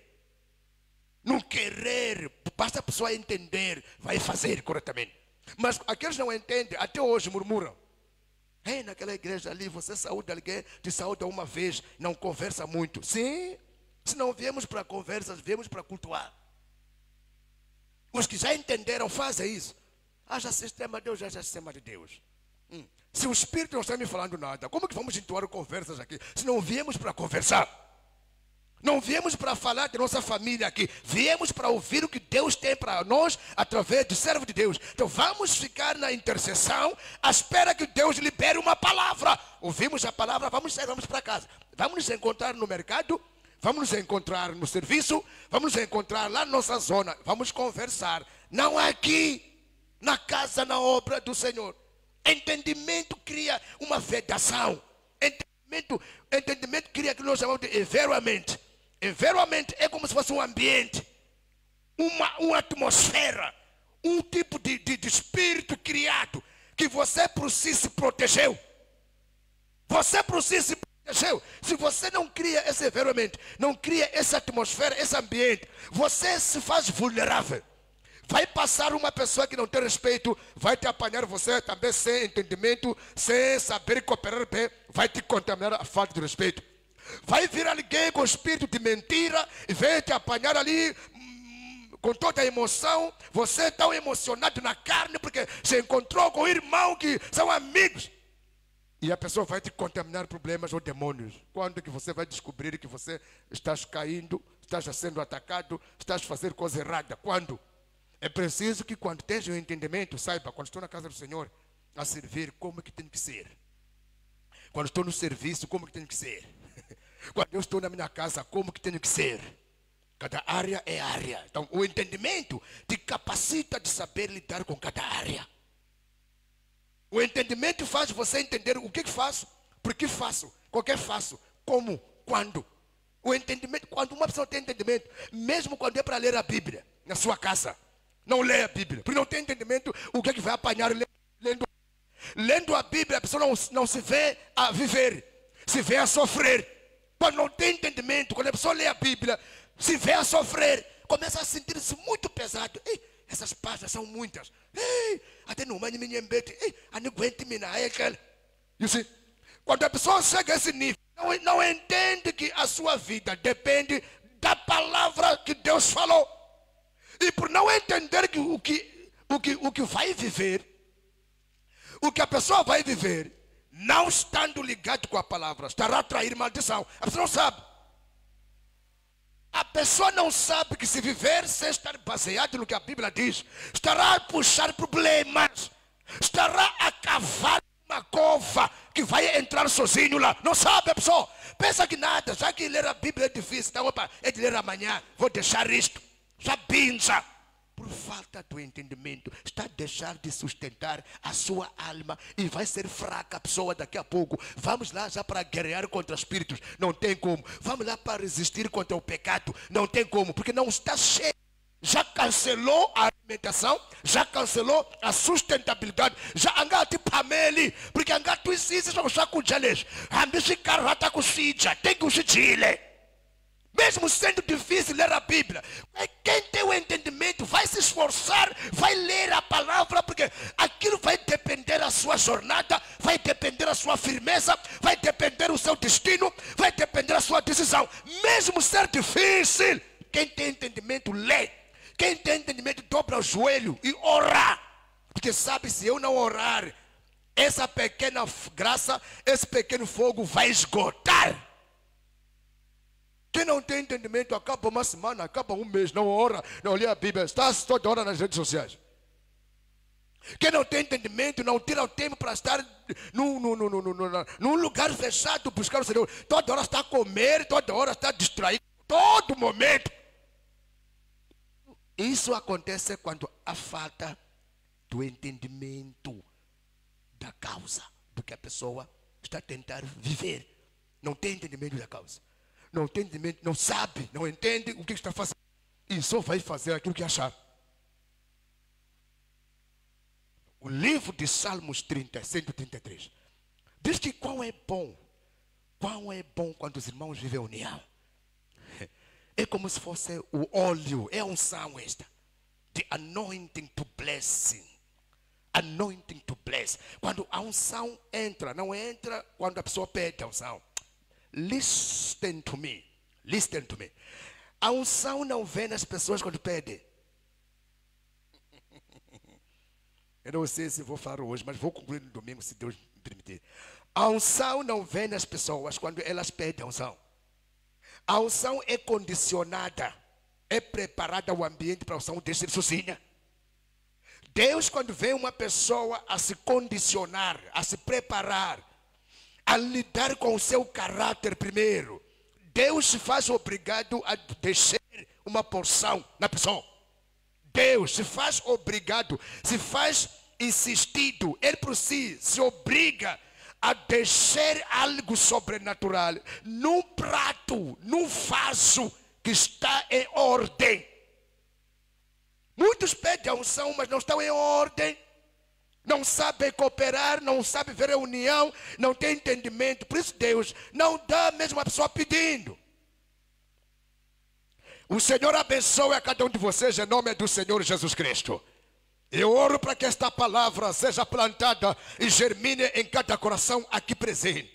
No querer. Basta a pessoa entender, vai fazer corretamente. Mas aqueles que não entendem, até hoje murmuram. Ei, naquela igreja ali, você saúda alguém, te saúda uma vez, não conversa muito. Sim, se não viemos para conversas, viemos para cultuar. Os que já entenderam, fazem isso. Haja sistema de Deus, haja sistema de Deus. Hum. Se o Espírito não está me falando nada, como que vamos entoar conversas aqui? Se não viemos para conversar. Não viemos para falar de nossa família aqui. Viemos para ouvir o que Deus tem para nós através do servo de Deus. Então vamos ficar na intercessão à espera que Deus libere uma palavra. Ouvimos a palavra, vamos sair, vamos para casa. Vamos nos encontrar no mercado, vamos nos encontrar no serviço, vamos nos encontrar lá na nossa zona. Vamos conversar. Não aqui, na casa, na obra do Senhor. Entendimento cria uma vedação. Entendimento, entendimento cria o que nós chamamos de environment. Environment é como se fosse um ambiente, uma, uma atmosfera, um tipo de, de, de espírito criado, que você por si se protegeu. Você por si se protegeu. Se você não cria esse environment, não cria essa atmosfera, esse ambiente, você se faz vulnerável. Vai passar uma pessoa que não tem respeito, vai te apanhar você também sem entendimento, sem saber cooperar bem, vai te contaminar a falta de respeito. Vai vir alguém com espírito de mentira e vem te apanhar ali hum, com toda a emoção. Você é tão emocionado na carne porque se encontrou com um irmão que são amigos. E a pessoa vai te contaminar problemas ou demônios. Quando que você vai descobrir que você estás caindo, estás sendo atacado, estás fazendo coisa errada? Quando? É preciso que quando tens um entendimento, saiba, quando estou na casa do Senhor, a servir, como que tem que ser. Quando estou no serviço, como que tem que ser. Quando eu estou na minha casa, como que tem que ser. Cada área é área. Então, o entendimento te capacita de saber lidar com cada área. O entendimento faz você entender o que faço, por que faço, com que faço, como, quando. O entendimento, quando uma pessoa tem entendimento, mesmo quando é para ler a Bíblia, na sua casa, não lê a Bíblia, porque não tem entendimento, o que é que vai apanhar lendo? Lendo a Bíblia, a pessoa não, não se vê a viver, se vê a sofrer. Quando não tem entendimento, quando a pessoa lê a Bíblia, se vê a sofrer, começa a sentir-se muito pesado. Ei, essas páginas são muitas. Ei, até no mãe me embete. Ei, a não aguento me na aquela. You see? Quando a pessoa chega a esse nível, não, não entende que a sua vida depende da palavra que Deus falou. E por não entender que o que, o que, o que vai viver, o que a pessoa vai viver, não estando ligado com a palavra, estará a atrair maldição. A pessoa não sabe. A pessoa não sabe que se viver sem estar baseado no que a Bíblia diz, estará a puxar problemas, estará a cavar uma cova que vai entrar sozinho lá. Não sabe a pessoa. Pensa que nada, já que ler a Bíblia é difícil, então opa, é de ler amanhã, vou deixar isto. Já pinça. Por falta do entendimento, está a deixar de sustentar a sua alma e vai ser fraca a pessoa daqui a pouco. Vamos lá já para guerrear contra espíritos, não tem como. Vamos lá para resistir contra o pecado, não tem como, porque não está cheio. Já cancelou a alimentação, já cancelou a sustentabilidade, já anga tipo pameli, porque anga tu insistes no saco de ales, a mexicana rata com sítio, tem que usar chile. Mesmo sendo difícil ler a Bíblia, quem tem o entendimento vai se esforçar, vai ler a palavra, porque aquilo vai depender da sua jornada, vai depender da sua firmeza, vai depender do seu destino, vai depender da sua decisão. Mesmo ser difícil, quem tem entendimento lê, quem tem entendimento dobra o joelho e ora, porque sabe, se eu não orar, essa pequena graça, esse pequeno fogo vai esgotar. Quem não tem entendimento, acaba uma semana, acaba um mês, não ora, não lê a Bíblia, está toda hora nas redes sociais. Quem não tem entendimento, não tira o tempo para estar num, num, num, num, num, num lugar fechado, buscar o Senhor. Toda hora está a comer, toda hora está distraído, todo momento. Isso acontece quando há falta do entendimento da causa do que a pessoa está a tentar viver. Não tem entendimento da causa. Não tem entendimento, não sabe, não entende o que está fazendo. E só vai fazer aquilo que achar. O livro de Salmos trinta, cento e trinta e três diz que quão é bom, quão é bom quando os irmãos vivem em união. É como se fosse o óleo, é a unção esta. The anointing to blessing. Anointing to bless. Quando a unção entra, não entra quando a pessoa pede a unção. Listen to me. Listen to me. A unção não vem nas pessoas quando pedem. Eu não sei se vou falar hoje, mas vou concluir no domingo, se Deus me permitir. A unção não vem nas pessoas quando elas pedem a unção. A unção é condicionada, é preparada o ambiente para a unção descer sozinha. Deus, quando vem uma pessoa a se condicionar, a se preparar, a lidar com o seu caráter primeiro, Deus se faz obrigado a deixar uma porção na pessoa. Deus se faz obrigado, se faz insistido, Ele por si se obriga a deixar algo sobrenatural num prato, num vaso que está em ordem. Muitos pedem a unção, mas não estão em ordem. Não sabem cooperar, não sabem ver a união, não tem entendimento. Por isso Deus não dá mesmo a pessoa pedindo. O Senhor abençoe a cada um de vocês em nome do Senhor Jesus Cristo. Eu oro para que esta palavra seja plantada e germine em cada coração aqui presente.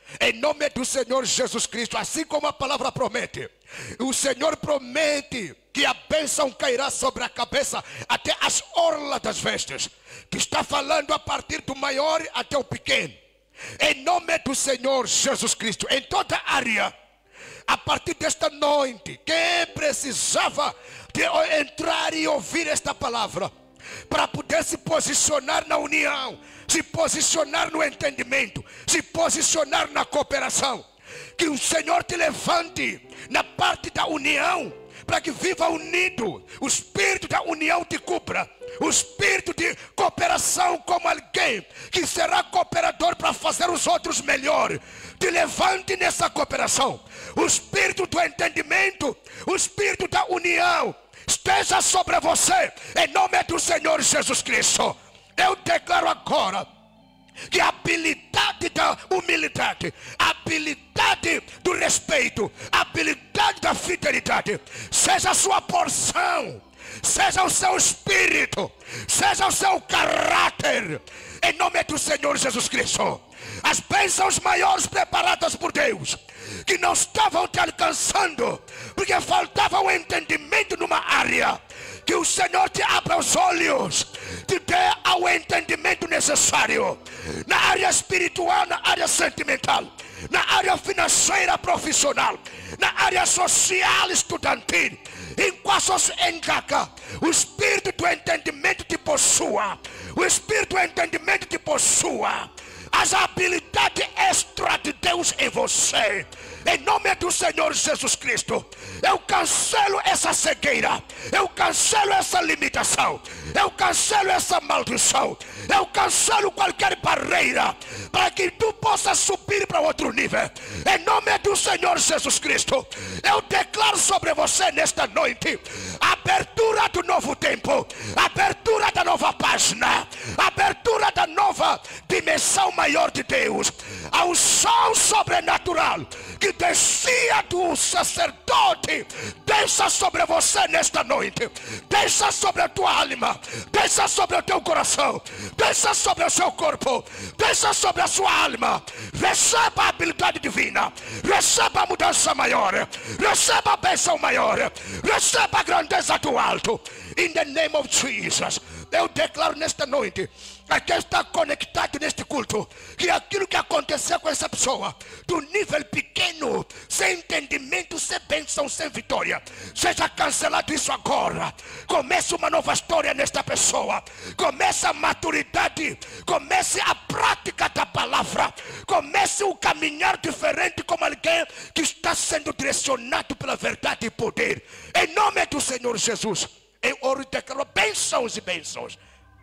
Em nome do Senhor Jesus Cristo, assim como a palavra promete, o Senhor promete que a bênção cairá sobre a cabeça até as orlas das vestes, que está falando a partir do maior até o pequeno. Em nome do Senhor Jesus Cristo, em toda área, a partir desta noite, quem precisava de entrar e ouvir esta palavra, para poder se posicionar na união, se posicionar no entendimento, se posicionar na cooperação, que o Senhor te levante na parte da união, para que viva unido, o espírito da união te cubra, o espírito de cooperação como alguém que será cooperador para fazer os outros melhor, te levante nessa cooperação, o espírito do entendimento, o espírito da união, esteja sobre você, em nome do Senhor Jesus Cristo. Eu declaro agora que a habilidade da humildade, a habilidade do respeito, a habilidade da fidelidade, seja a sua porção, seja o seu espírito, seja o seu caráter, em nome do Senhor Jesus Cristo. As bênçãos maiores preparadas por Deus, que não estavam te alcançando, porque faltava o entendimento numa área, que o Senhor te abra os olhos, te dê ao entendimento necessário, na área espiritual, na área sentimental, na área financeira profissional, na área social estudantil, em quase encaca, o espírito do entendimento te possua, o espírito do entendimento te possua, as habilidades extra de Deus em você, em nome do Senhor Jesus Cristo. Eu cancelo essa cegueira, eu cancelo essa limitação, eu cancelo essa maldição, eu cancelo qualquer barreira, para que tu possas subir para outro nível, em nome do Senhor Jesus Cristo. Eu declaro sobre você nesta noite, abertura do novo tempo, abertura da nova página, abertura da nova dimensão maior de Deus, a unção sobrenatural que descia do sacerdote, desça sobre você nesta noite, desça sobre a tua alma, desça sobre o teu coração, desça sobre o seu corpo, desça sobre a sua alma. Receba a habilidade divina, receba a mudança maior, receba a bênção maior, receba a grandeza do alto, in the name of Jesus. Eu declaro nesta noite, a quem está conectado neste culto, que aquilo que aconteceu com essa pessoa, do nível pequeno, sem entendimento, sem bênção, sem vitória, seja cancelado isso agora. Comece uma nova história nesta pessoa, comece a maturidade, comece a prática da palavra, comece o caminhar diferente como alguém que está sendo direcionado pela verdade e poder, em nome do Senhor Jesus. Eu oro e declaro bênçãos e bênçãos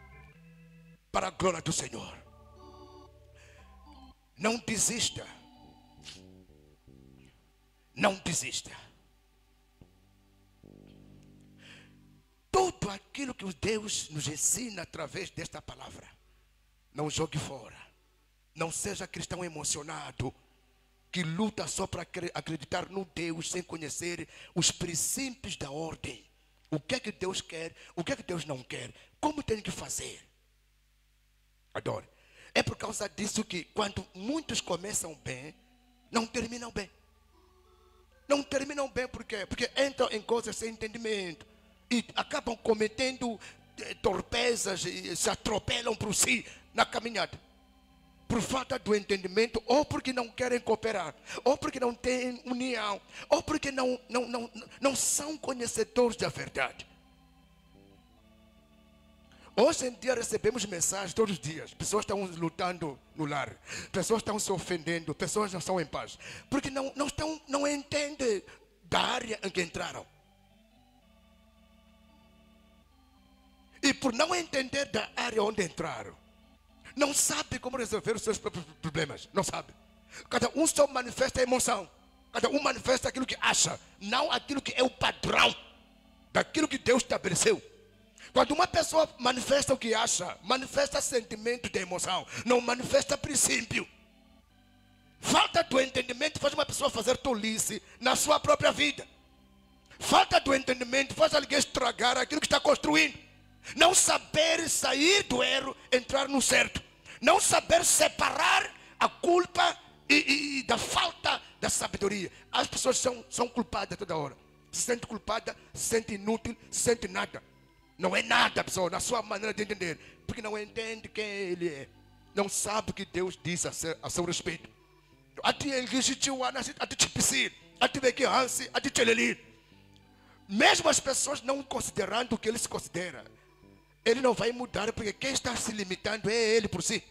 para a glória do Senhor. Não desista. Não desista. Tudo aquilo que Deus nos ensina através desta palavra, não jogue fora. Não seja cristão emocionado, que luta só para acreditar no Deus sem conhecer os princípios da ordem. O que é que Deus quer, o que é que Deus não quer, como tem que fazer. Adore. É por causa disso que quando muitos começam bem, não terminam bem. Não terminam bem por quê? Porque entram em coisas sem entendimento e acabam cometendo torpezas e se atropelam por si na caminhada, por falta do entendimento, ou porque não querem cooperar, ou porque não têm união, ou porque não, não, não, não são conhecedores da verdade. Hoje em dia recebemos mensagens todos os dias. Pessoas estão lutando no lar, pessoas estão se ofendendo, pessoas não estão em paz, porque não, não, estão, não entendem da área em que entraram. E por não entender da área onde entraram, não sabe como resolver os seus próprios problemas. Não sabe. Cada um só manifesta a emoção. Cada um manifesta aquilo que acha, não aquilo que é o padrão daquilo que Deus estabeleceu. Quando uma pessoa manifesta o que acha, manifesta sentimento de emoção, não manifesta princípio. Falta do entendimento faz uma pessoa fazer tolice na sua própria vida. Falta do entendimento faz alguém estragar aquilo que está construindo. Não saber sair do erro, entrar no certo. Não saber separar a culpa e, e, e da falta da sabedoria. As pessoas são, são culpadas toda hora. Se sente culpada, se sente inútil, se sente nada. Não é nada, pessoal, na sua maneira de entender. Porque não entende quem ele é. Não sabe o que Deus diz a seu, a seu respeito. Mesmo as pessoas não considerando o que ele se considera, ele não vai mudar, porque quem está se limitando é ele por si.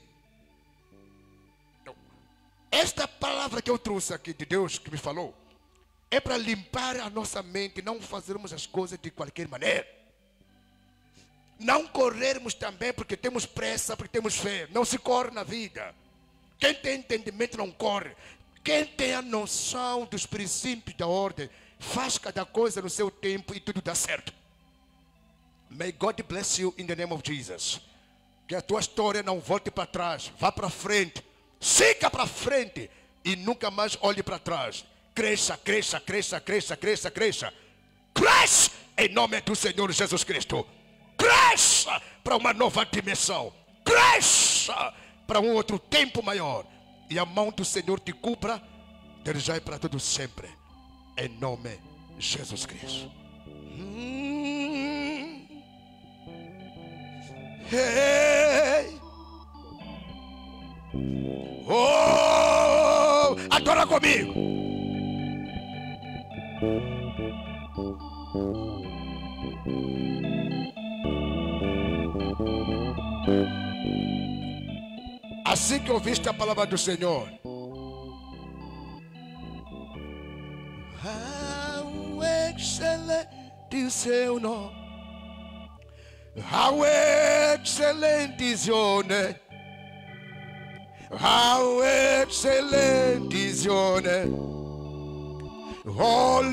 Esta palavra que eu trouxe aqui de Deus, que me falou, é para limpar a nossa mente, não fazermos as coisas de qualquer maneira. Não corrermos também porque temos pressa, porque temos fé. Não se corre na vida. Quem tem entendimento não corre. Quem tem a noção dos princípios da ordem, faz cada coisa no seu tempo e tudo dá certo. May God bless you in the name of Jesus. Que a tua história não volte para trás. Vá para frente. Siga para frente. E nunca mais olhe para trás. Cresça, cresça, cresça, cresça, cresça, cresça. Cresça em nome do Senhor Jesus Cristo. Cresça para uma nova dimensão. Cresça para um outro tempo maior. E a mão do Senhor te cubra, desde já e para todos sempre. Em nome de Jesus Cristo. Hum. Hey. Oh, adora comigo. Assim que ouviste a palavra do Senhor, how excelente o seu nome, how excelente is your name, how excelente is your name, oh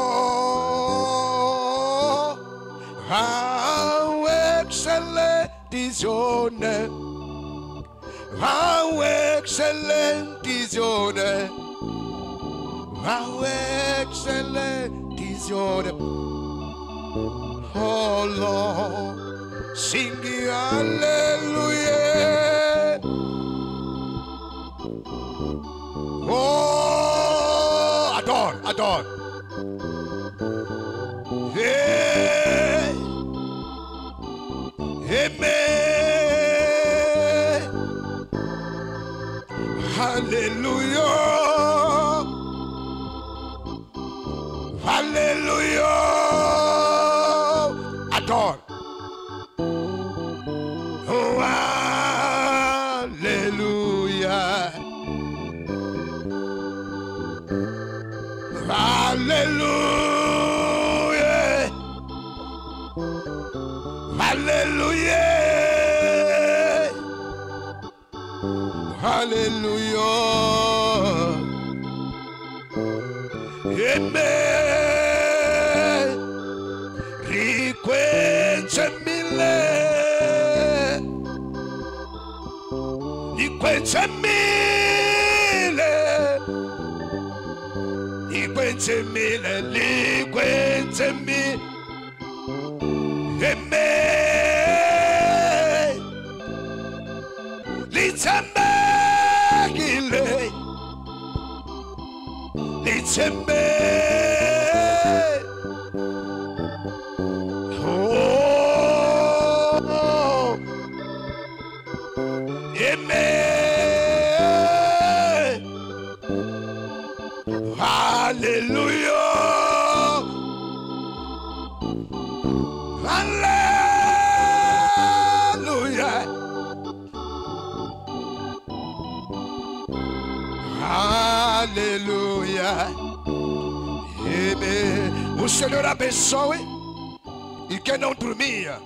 Lord, how excellent is your name. How excellent is your name. How excellent is your name. Oh Lord, sing hallelujah. Oh, adore, adore. Hey. Amen. Hallelujah. Hallelujah. Adore. Oh, hallelujah. Hallelujah. Hallelujah. Hallelujah. Amen. Riquentemile. Riquentemile. Riquentemile. Riquentemile. Amen. Litemegile. Litemegile. Oh, amen. Hallelujah. Hallelujah. Hallelujah. Amen. O Senhor abençoe. E quem não dormia,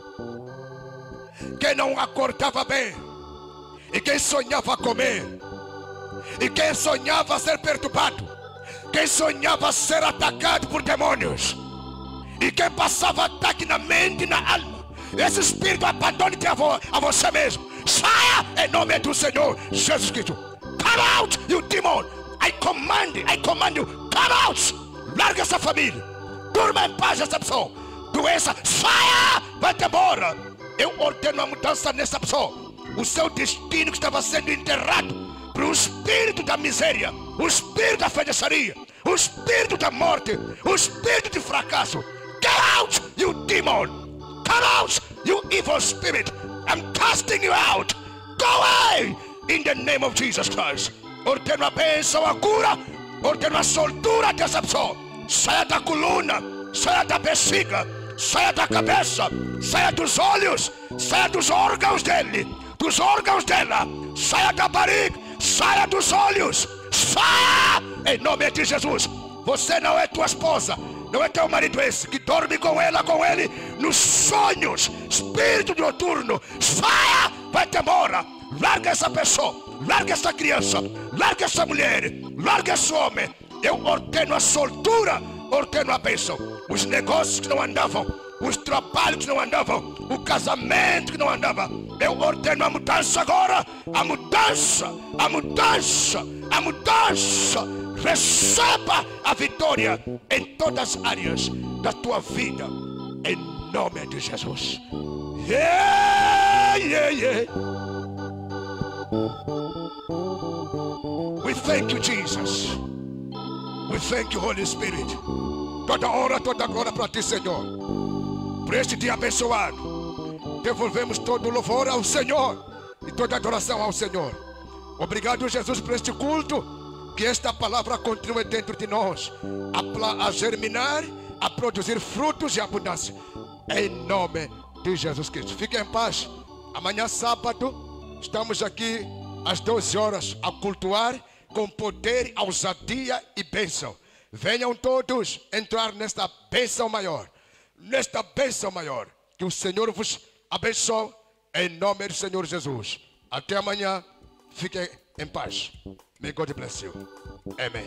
quem não acordava bem, e quem sonhava comer, e quem sonhava ser perturbado, quem sonhava ser atacado por demônios, e quem passava ataque na mente e na alma, esse espírito abandone-te a, vo a você mesmo. Saia em nome do Senhor Jesus Cristo. Come out, you demon. I command, I command you, come out. Larga essa família. Durma em paz essa pessoa. Doença, saia, vai-te embora. Eu ordeno a mudança nessa pessoa. O seu destino que estava sendo enterrado para o espírito da miséria, o espírito da feitiçaria, o espírito da morte, o espírito de fracasso. Get out, you demon! Come out, you evil spirit! I'm casting you out! Go away! In the name of Jesus Christ. Ordeno a bênção, a cura. Ordeno a soltura dessa pessoa. Saia da coluna, saia da bexiga, saia da cabeça, saia dos olhos, saia dos órgãos dele, dos órgãos dela. Saia da barriga, saia dos olhos. Saia! Em nome de Jesus. Você não é tua esposa, não é teu marido esse que dorme com ela, com ele, nos sonhos. Espírito noturno, saia! Vai-te embora. Larga essa pessoa, larga essa criança, larga essa mulher, larga esse homem. Eu ordeno a soltura, ordeno a bênção. Os negócios que não andavam, os trabalhos que não andavam, o casamento que não andava, eu ordeno a mudança agora. A mudança, a mudança, a mudança. Receba a vitória em todas as áreas da tua vida, em nome de Jesus. Yeah, yeah, yeah. We thank you, Jesus. We thank you, Holy Spirit. Toda hora, toda glória para ti, Senhor. Por este dia abençoado, devolvemos todo o louvor ao Senhor e toda a adoração ao Senhor. Obrigado, Jesus, por este culto. Que esta palavra continue dentro de nós, a, a germinar, a produzir frutos de abundância. Em nome de Jesus Cristo. Fiquem em paz. Amanhã, sábado, estamos aqui às doze horas a cultuar com poder, ousadia e bênção. Venham todos entrar nesta bênção maior. Nesta bênção maior. Que o Senhor vos abençoe em nome do Senhor Jesus. Até amanhã. Fiquem em paz. May God bless you. Amen.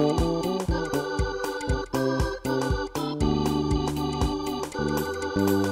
Thank you.